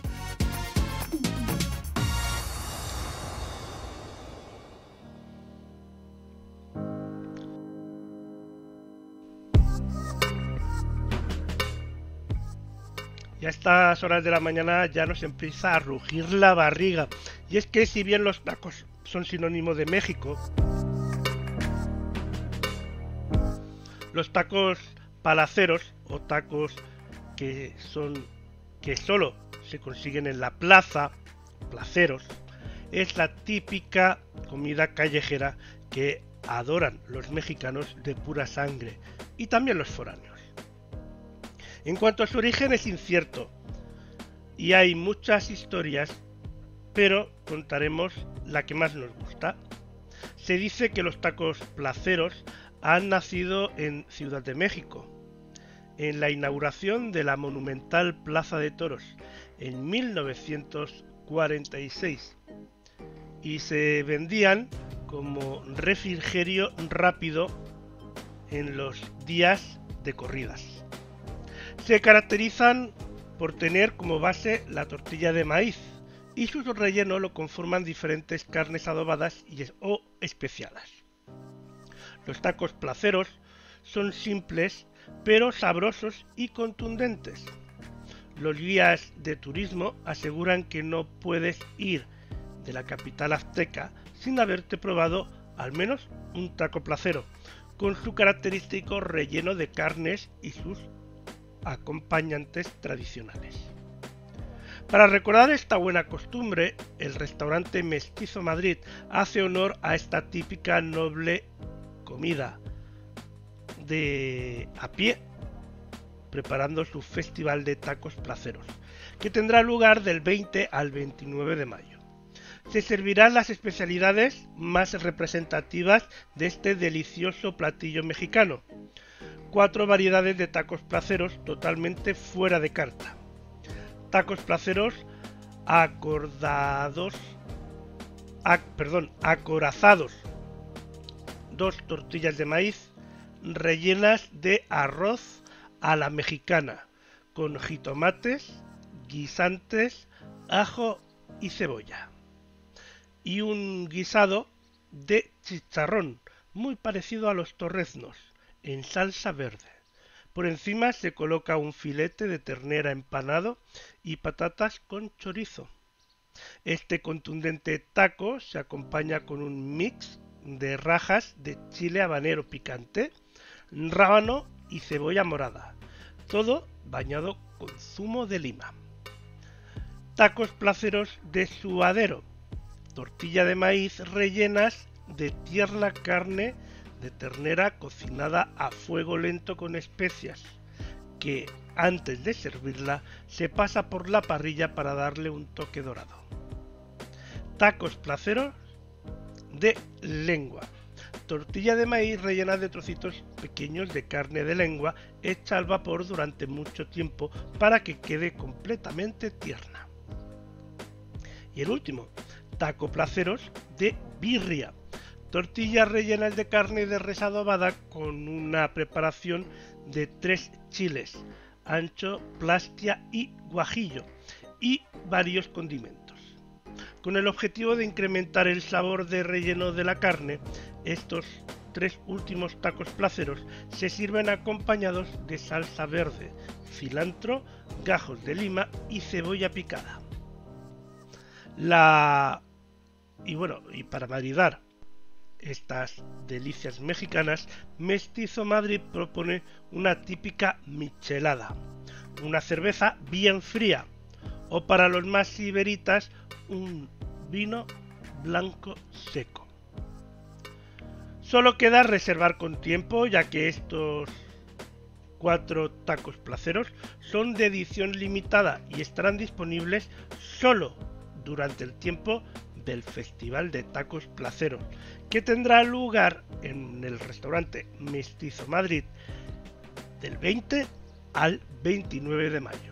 Y a estas horas de la mañana ya nos empieza a rugir la barriga. Y es que si bien los tacos son sinónimo de México, los tacos palaceros o tacos que son que solo se consiguen en la plaza, placeros, es la típica comida callejera que adoran los mexicanos de pura sangre y también los foráneos. En cuanto a su origen es incierto y hay muchas historias, pero contaremos la que más nos gusta. Se dice que los tacos placeros han nacido en Ciudad de México, en la inauguración de la monumental Plaza de Toros en mil novecientos cuarenta y seis, y se vendían como refrigerio rápido en los días de corridas. Se caracterizan por tener como base la tortilla de maíz y su relleno lo conforman diferentes carnes adobadas y es, o especiadas. Los tacos placeros son simples pero sabrosos y contundentes. Los guías de turismo aseguran que no puedes ir de la capital azteca sin haberte probado al menos un taco placero, con su característico relleno de carnes y sus acompañantes tradicionales. Para recordar esta buena costumbre, el restaurante Mestizo Madrid hace honor a esta típica noble comida de a pie, preparando su festival de tacos placeros, que tendrá lugar del veinte al veintinueve de mayo. Se servirán las especialidades más representativas de este delicioso platillo mexicano. Cuatro variedades de tacos placeros totalmente fuera de carta. Tacos placeros acordados, a, perdón, acorazados. Dos tortillas de maíz rellenas de arroz a la mexicana, con jitomates, guisantes, ajo y cebolla. Y un guisado de chicharrón, muy parecido a los torreznos, en salsa verde. Por encima se coloca un filete de ternera empanado y patatas con chorizo. Este contundente taco se acompaña con un mix de rajas de chile habanero picante, rábano y cebolla morada, todo bañado con zumo de lima. Tacos placeros de suadero, tortilla de maíz rellenas de tierna carne de ternera cocinada a fuego lento con especias, que antes de servirla se pasa por la parrilla para darle un toque dorado. Tacos placeros de lengua, tortilla de maíz rellena de trocitos pequeños de carne de lengua hecha al vapor durante mucho tiempo para que quede completamente tierna. Y el último, taco placeros de birria, tortillas rellenas de carne de res adobada con una preparación de tres chiles, ancho, plastia y guajillo, y varios condimentos. Con el objetivo de incrementar el sabor de relleno de la carne, estos tres últimos tacos placeros se sirven acompañados de salsa verde, cilantro, gajos de lima y cebolla picada. La... Y bueno, y para maridar estas delicias mexicanas, Mestizo Madrid propone una típica michelada, una cerveza bien fría, o para los más iberitas, un vino blanco seco. Solo queda reservar con tiempo, ya que estos cuatro tacos placeros son de edición limitada y estarán disponibles solo durante el tiempo del Festival de Tacos Placeros, que tendrá lugar en el restaurante Mestizo Madrid del veinte al veintinueve de mayo.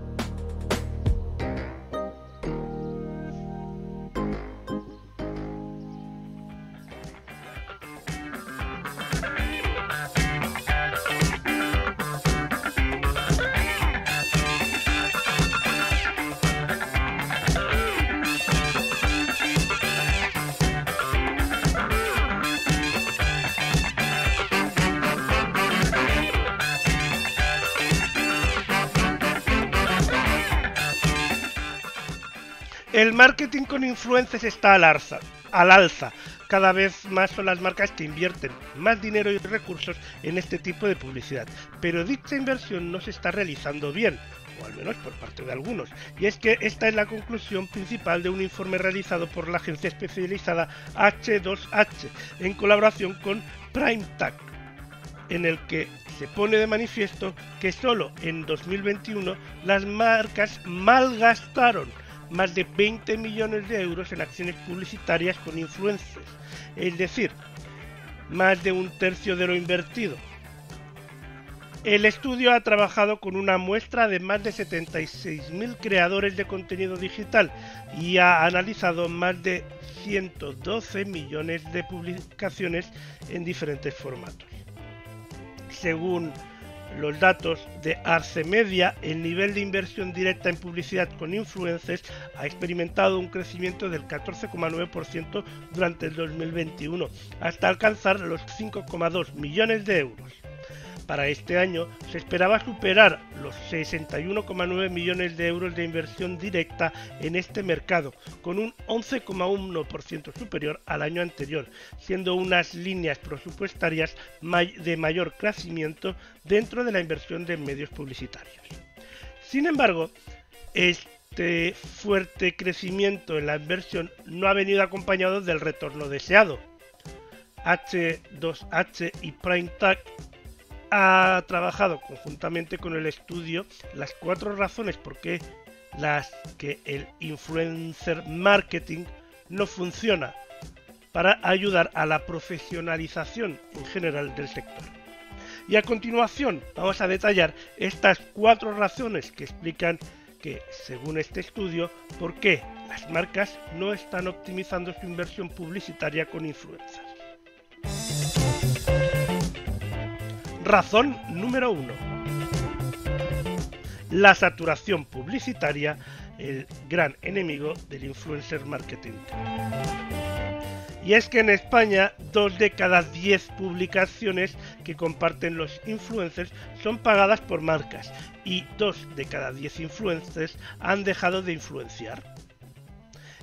El marketing con influencers está al alza, al alza. Cada vez más son las marcas que invierten más dinero y recursos en este tipo de publicidad, pero dicha inversión no se está realizando bien, o al menos por parte de algunos, y es que esta es la conclusión principal de un informe realizado por la agencia especializada hache dos hache en colaboración con PrimeTag, en el que se pone de manifiesto que solo en dos mil veintiuno las marcas malgastaron más de veinte millones de euros en acciones publicitarias con influencers, es decir, más de un tercio de lo invertido. El estudio ha trabajado con una muestra de más de setenta y seis mil creadores de contenido digital y ha analizado más de ciento doce millones de publicaciones en diferentes formatos. Según los datos de Arcemedia, el nivel de inversión directa en publicidad con influencers ha experimentado un crecimiento del catorce coma nueve por ciento durante el dos mil veintiuno, hasta alcanzar los cinco coma dos millones de euros. Para este año se esperaba superar los sesenta y uno coma nueve millones de euros de inversión directa en este mercado, con un once coma uno por ciento superior al año anterior, siendo unas líneas presupuestarias de mayor crecimiento dentro de la inversión de medios publicitarios. Sin embargo, este fuerte crecimiento en la inversión no ha venido acompañado del retorno deseado. hache dos hache y PrimeTag ha trabajado conjuntamente con el estudio las cuatro razones por qué las que el influencer marketing no funciona para ayudar a la profesionalización en general del sector. Y a continuación vamos a detallar estas cuatro razones que explican que, según este estudio, por qué las marcas no están optimizando su inversión publicitaria con influencers. Razón número uno. La saturación publicitaria, el gran enemigo del influencer marketing. Y es que en España, dos de cada diez publicaciones que comparten los influencers son pagadas por marcas y dos de cada diez influencers han dejado de influenciar.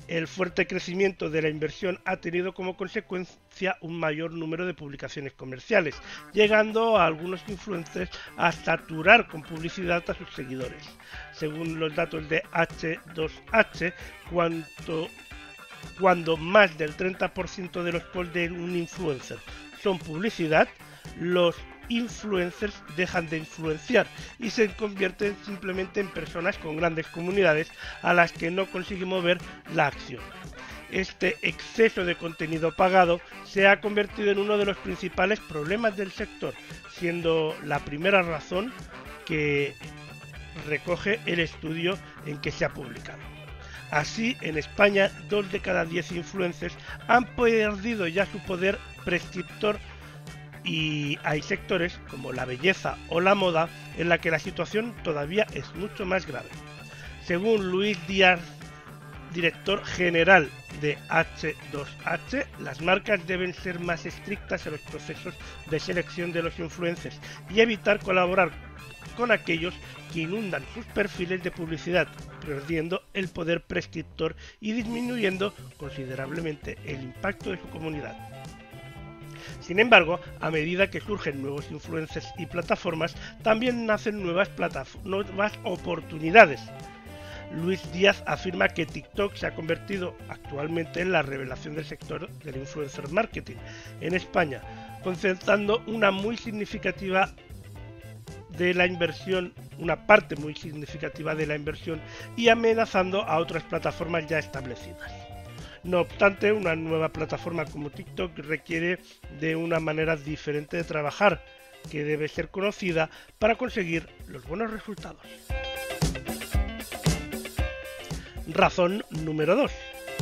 El fuerte crecimiento de la inversión ha tenido como consecuencia un mayor número de publicaciones comerciales, llegando a algunos influencers a saturar con publicidad a sus seguidores. Según los datos de hache dos hache, cuanto, cuando más del treinta por ciento de los posts de un influencer son publicidad, los influencers dejan de influenciar y se convierten simplemente en personas con grandes comunidades a las que no consiguen mover la acción. Este exceso de contenido pagado se ha convertido en uno de los principales problemas del sector, siendo la primera razón que recoge el estudio en que se ha publicado. Así, en España, dos de cada diez influencers han perdido ya su poder prescriptor, y hay sectores como la belleza o la moda en la que la situación todavía es mucho más grave. Según Luis Díaz, director general de hache dos hache, las marcas deben ser más estrictas en los procesos de selección de los influencers y evitar colaborar con aquellos que inundan sus perfiles de publicidad, perdiendo el poder prescriptor y disminuyendo considerablemente el impacto de su comunidad. Sin embargo, a medida que surgen nuevos influencers y plataformas, también nacen nuevas, nuevas oportunidades. Luis Díaz afirma que TikTok se ha convertido actualmente en la revelación del sector del influencer marketing en España, concentrando una muy significativa de la inversión, una parte muy significativa de la inversión y amenazando a otras plataformas ya establecidas. No obstante, una nueva plataforma como TikTok requiere de una manera diferente de trabajar, que debe ser conocida para conseguir los buenos resultados. Razón número dos.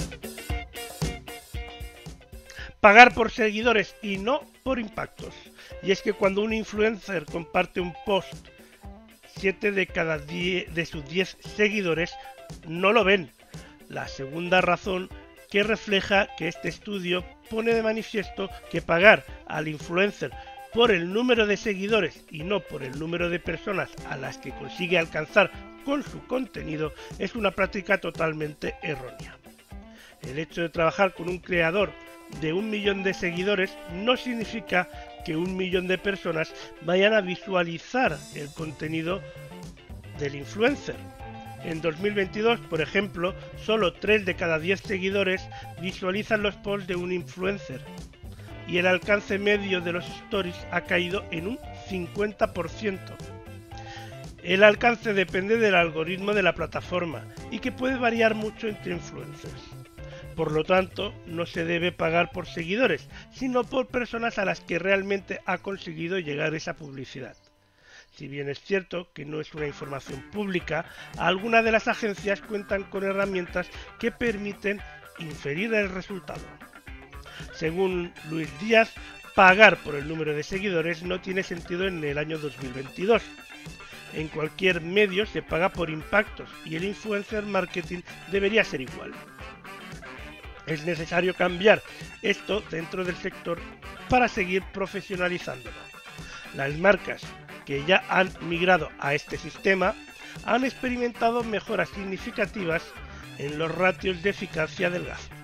Pagar por seguidores y no por impactos. Y es que cuando un influencer comparte un post, siete de cada diez de sus diez seguidores no lo ven. La segunda razón que refleja que este estudio pone de manifiesto que pagar al influencer por el número de seguidores y no por el número de personas a las que consigue alcanzar con su contenido es una práctica totalmente errónea. El hecho de trabajar con un creador de un millón de seguidores no significa que un millón de personas vayan a visualizar el contenido del influencer. En dos mil veintidós, por ejemplo, solo tres de cada diez seguidores visualizan los posts de un influencer y el alcance medio de los stories ha caído en un cincuenta por ciento. El alcance depende del algoritmo de la plataforma y que puede variar mucho entre influencers. Por lo tanto, no se debe pagar por seguidores, sino por personas a las que realmente ha conseguido llegar esa publicidad. Si bien es cierto que no es una información pública, algunas de las agencias cuentan con herramientas que permiten inferir el resultado. Según Luis Díaz, pagar por el número de seguidores no tiene sentido en el año dos mil veintidós. En cualquier medio se paga por impactos y el influencer marketing debería ser igual. Es necesario cambiar esto dentro del sector para seguir profesionalizándolo. Las marcas que ya han migrado a este sistema han experimentado mejoras significativas en los ratios de eficacia del gasto.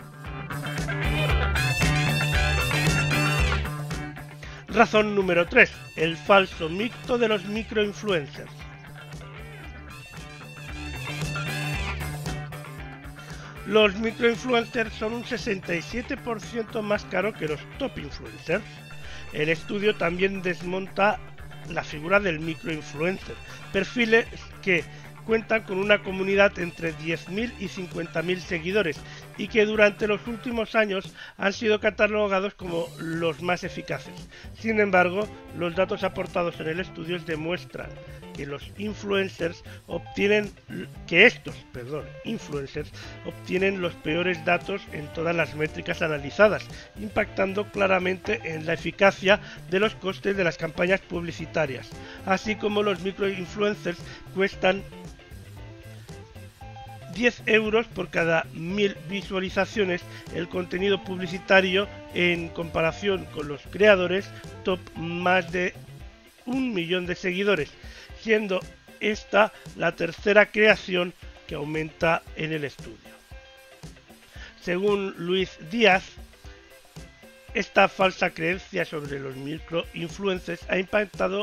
Razón número tres. El falso mito de los microinfluencers. Los microinfluencers son un sesenta y siete por ciento más caro que los top influencers. El estudio también desmonta la figura del microinfluencer, perfiles que cuentan con una comunidad entre diez mil y cincuenta mil seguidores y que durante los últimos años han sido catalogados como los más eficaces. Sin embargo, los datos aportados en el estudio demuestran que los influencers obtienen que estos, perdón, influencers obtienen los peores datos en todas las métricas analizadas, impactando claramente en la eficacia de los costes de las campañas publicitarias, así como los microinfluencers cuestan diez euros por cada mil visualizaciones el contenido publicitario en comparación con los creadores top más de un millón de seguidores, siendo esta la tercera creación que aumenta en el estudio. Según Luis Díaz, esta falsa creencia sobre los microinfluencers ha impactado,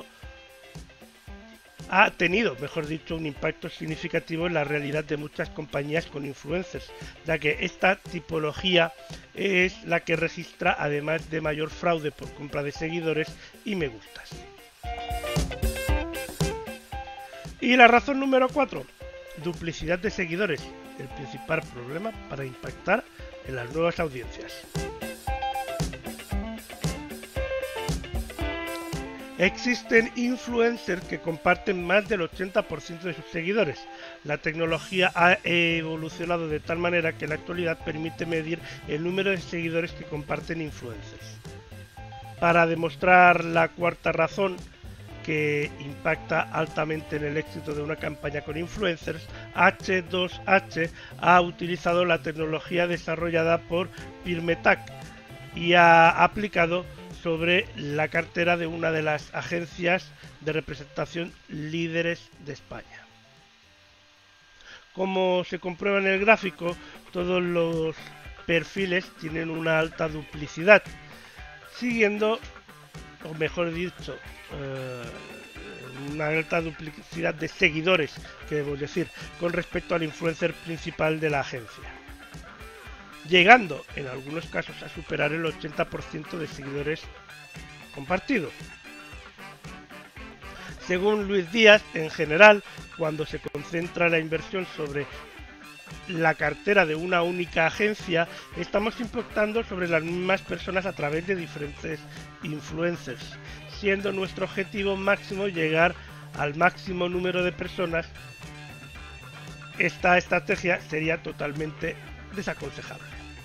ha tenido, mejor dicho, un impacto significativo en la realidad de muchas compañías con influencers, ya que esta tipología es la que registra además de mayor fraude por compra de seguidores y me gustas. Y la razón número cuatro, duplicidad de seguidores, el principal problema para impactar en las nuevas audiencias. Existen influencers que comparten más del ochenta por ciento de sus seguidores. La tecnología ha evolucionado de tal manera que en la actualidad permite medir el número de seguidores que comparten influencers. Para demostrar la cuarta razón, que impacta altamente en el éxito de una campaña con influencers, H dos H ha utilizado la tecnología desarrollada por Pirmetac y ha aplicado sobre la cartera de una de las agencias de representación líderes de España. Como se comprueba en el gráfico, todos los perfiles tienen una alta duplicidad, siguiendo, o mejor dicho, eh, una alta duplicidad de seguidores, que debo decir, con respecto al influencer principal de la agencia, llegando en algunos casos a superar el ochenta por ciento de seguidores compartidos. Según Luis Díaz, en general, cuando se concentra la inversión sobre la cartera de una única agencia, estamos impactando sobre las mismas personas a través de diferentes influencers, siendo nuestro objetivo máximo llegar al máximo número de personas. Esta estrategia sería totalmente desaconsejable.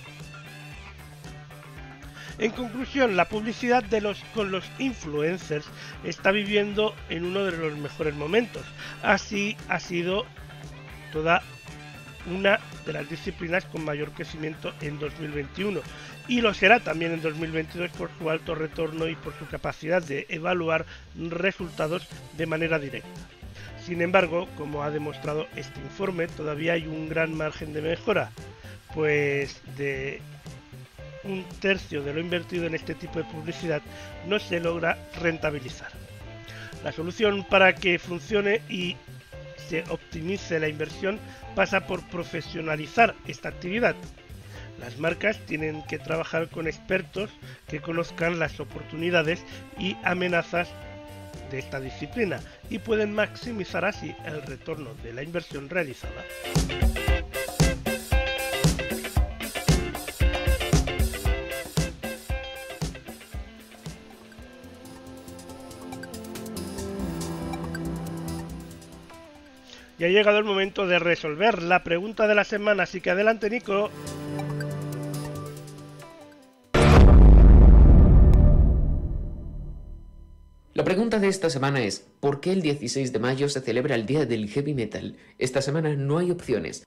En conclusión, la publicidad de los, con los influencers está viviendo en uno de los mejores momentos. Así ha sido toda una de las disciplinas con mayor crecimiento en dos mil veintiuno y lo será también en dos mil veintidós por su alto retorno y por su capacidad de evaluar resultados de manera directa. Sin embargo, como ha demostrado este informe, todavía hay un gran margen de mejora, pues de un tercio de lo invertido en este tipo de publicidad no se logra rentabilizar. La solución para que funcione y se optimice la inversión pasa por profesionalizar esta actividad. Las marcas tienen que trabajar con expertos que conozcan las oportunidades y amenazas de esta disciplina y pueden maximizar así el retorno de la inversión realizada. Ya ha llegado el momento de resolver la pregunta de la semana, así que adelante, Nico. La pregunta de esta semana es, ¿por qué el dieciséis de mayo se celebra el Día del Heavy Metal? Esta semana no hay opciones.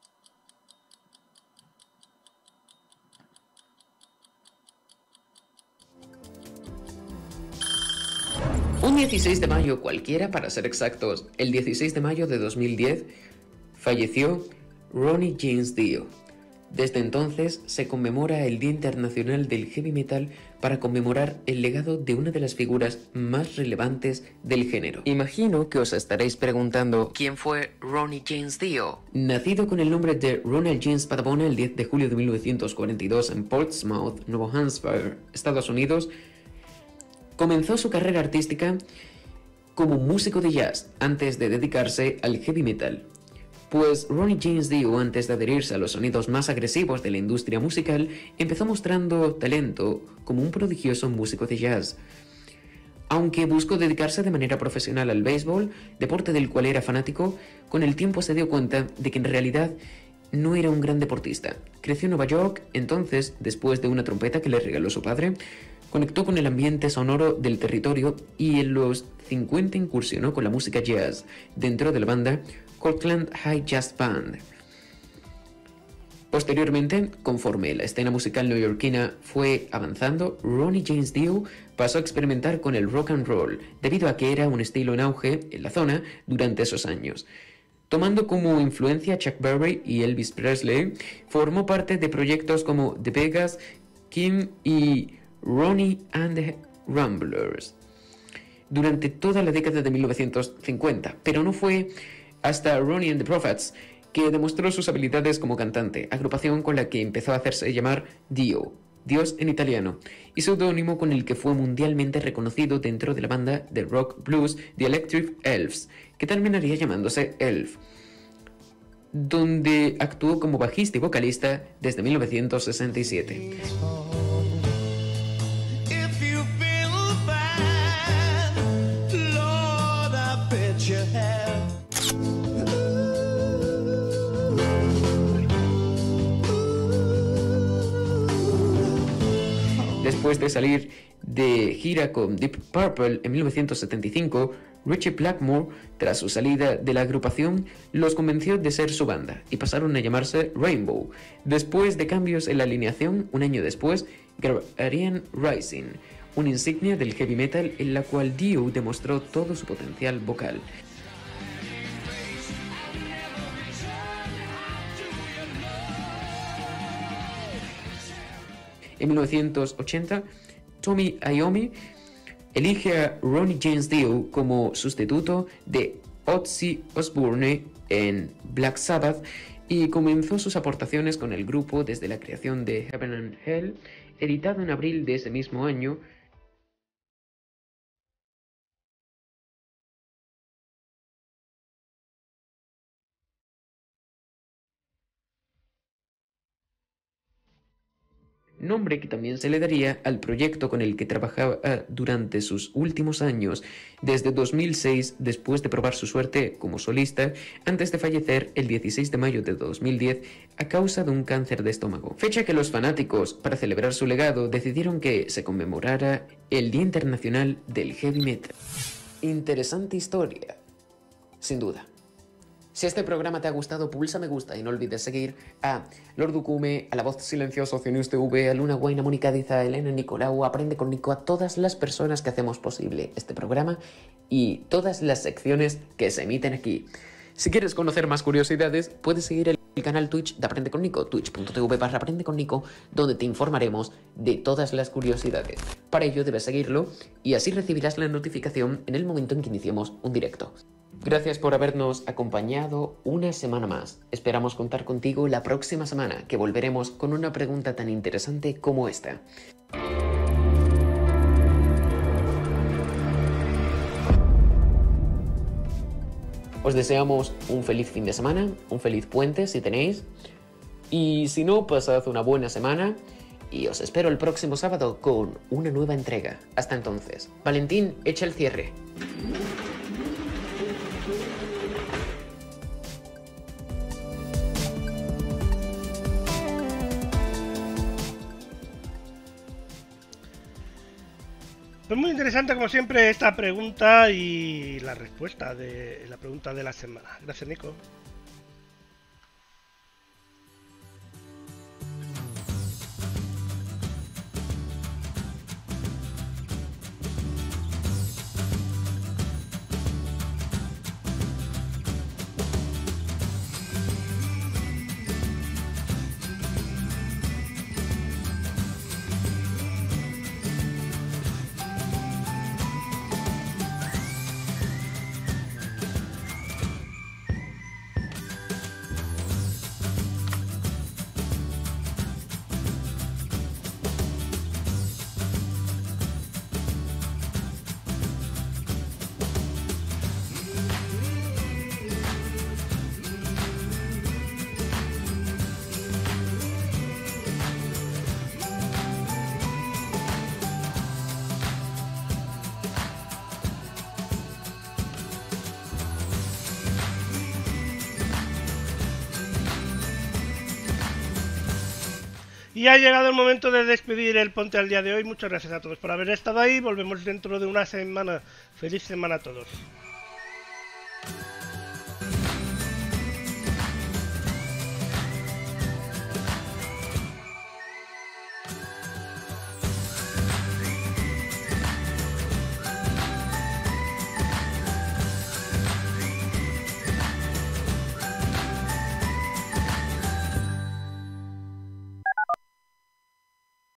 Un dieciséis de mayo cualquiera, para ser exactos, el dieciséis de mayo de dos mil diez, falleció Ronnie James Dio. Desde entonces se conmemora el Día Internacional del Heavy Metal para conmemorar el legado de una de las figuras más relevantes del género. Imagino que os estaréis preguntando ¿quién fue Ronnie James Dio? Nacido con el nombre de Ronald James Padabona el diez de julio de mil novecientos cuarenta y dos en Portsmouth, Nuevo Hampshire, Estados Unidos, comenzó su carrera artística como músico de jazz antes de dedicarse al heavy metal. Pues Ronnie James Dio, antes de adherirse a los sonidos más agresivos de la industria musical, empezó mostrando talento como un prodigioso músico de jazz. Aunque buscó dedicarse de manera profesional al béisbol, deporte del cual era fanático, con el tiempo se dio cuenta de que en realidad no era un gran deportista. Creció en Nueva York, entonces, después de una trompeta que le regaló su padre, conectó con el ambiente sonoro del territorio y en los cincuenta incursionó con la música jazz dentro de la banda Cortland High Jazz Band. Posteriormente, conforme la escena musical neoyorquina fue avanzando, Ronnie James Dio pasó a experimentar con el rock and roll, debido a que era un estilo en auge en la zona durante esos años. Tomando como influencia a Chuck Berry y Elvis Presley, formó parte de proyectos como The Vegas, Kim y Ronnie and the Ramblers durante toda la década de mil novecientos cincuenta, pero no fue hasta Ronnie and the Prophets que demostró sus habilidades como cantante, agrupación con la que empezó a hacerse llamar Dio, Dios en italiano, y seudónimo con el que fue mundialmente reconocido dentro de la banda de rock blues The Electric Elves, que terminaría llamándose Elf, donde actuó como bajista y vocalista desde mil novecientos sesenta y siete. Después de salir de gira con Deep Purple en mil novecientos setenta y cinco, Ritchie Blackmore, tras su salida de la agrupación, los convenció de ser su banda y pasaron a llamarse Rainbow. Después de cambios en la alineación, un año después, grabarían Rising, una insignia del heavy metal en la cual Dio demostró todo su potencial vocal. En mil novecientos ochenta, Tommy Iommi elige a Ronnie James Dio como sustituto de Ozzy Osbourne en Black Sabbath y comenzó sus aportaciones con el grupo desde la creación de Heaven and Hell, editado en abril de ese mismo año. Nombre que también se le daría al proyecto con el que trabajaba durante sus últimos años, desde dos mil seis, después de probar su suerte como solista, antes de fallecer el dieciséis de mayo de dos mil diez a causa de un cáncer de estómago. Fecha que los fanáticos, para celebrar su legado, decidieron que se conmemorara el Día Internacional del Heavy Metal. Interesante historia, sin duda. Si este programa te ha gustado, pulsa me gusta y no olvides seguir a Lord Ducume, a La Voz Silenciosa, Oceanus T V, a Luna Guaina, Mónica Diza, a Elena Nicolau, Aprende con Nico, a todas las personas que hacemos posible este programa y todas las secciones que se emiten aquí. Si quieres conocer más curiosidades, puedes seguir el canal Twitch de Aprende con Nico, twitch punto tv barra Aprende con Nico, donde te informaremos de todas las curiosidades. Para ello debes seguirlo y así recibirás la notificación en el momento en que iniciemos un directo. Gracias por habernos acompañado una semana más. Esperamos contar contigo la próxima semana, que volveremos con una pregunta tan interesante como esta. Os deseamos un feliz fin de semana, un feliz puente si tenéis, y si no, pasad una buena semana y os espero el próximo sábado con una nueva entrega. Hasta entonces, Valentín, echa el cierre. Pues muy interesante como siempre esta pregunta y la respuesta de la pregunta de la semana. Gracias, Nico. Y ha llegado el momento de despedir el Ponte al día de hoy. Muchas gracias a todos por haber estado ahí. Volvemos dentro de una semana. Feliz semana a todos.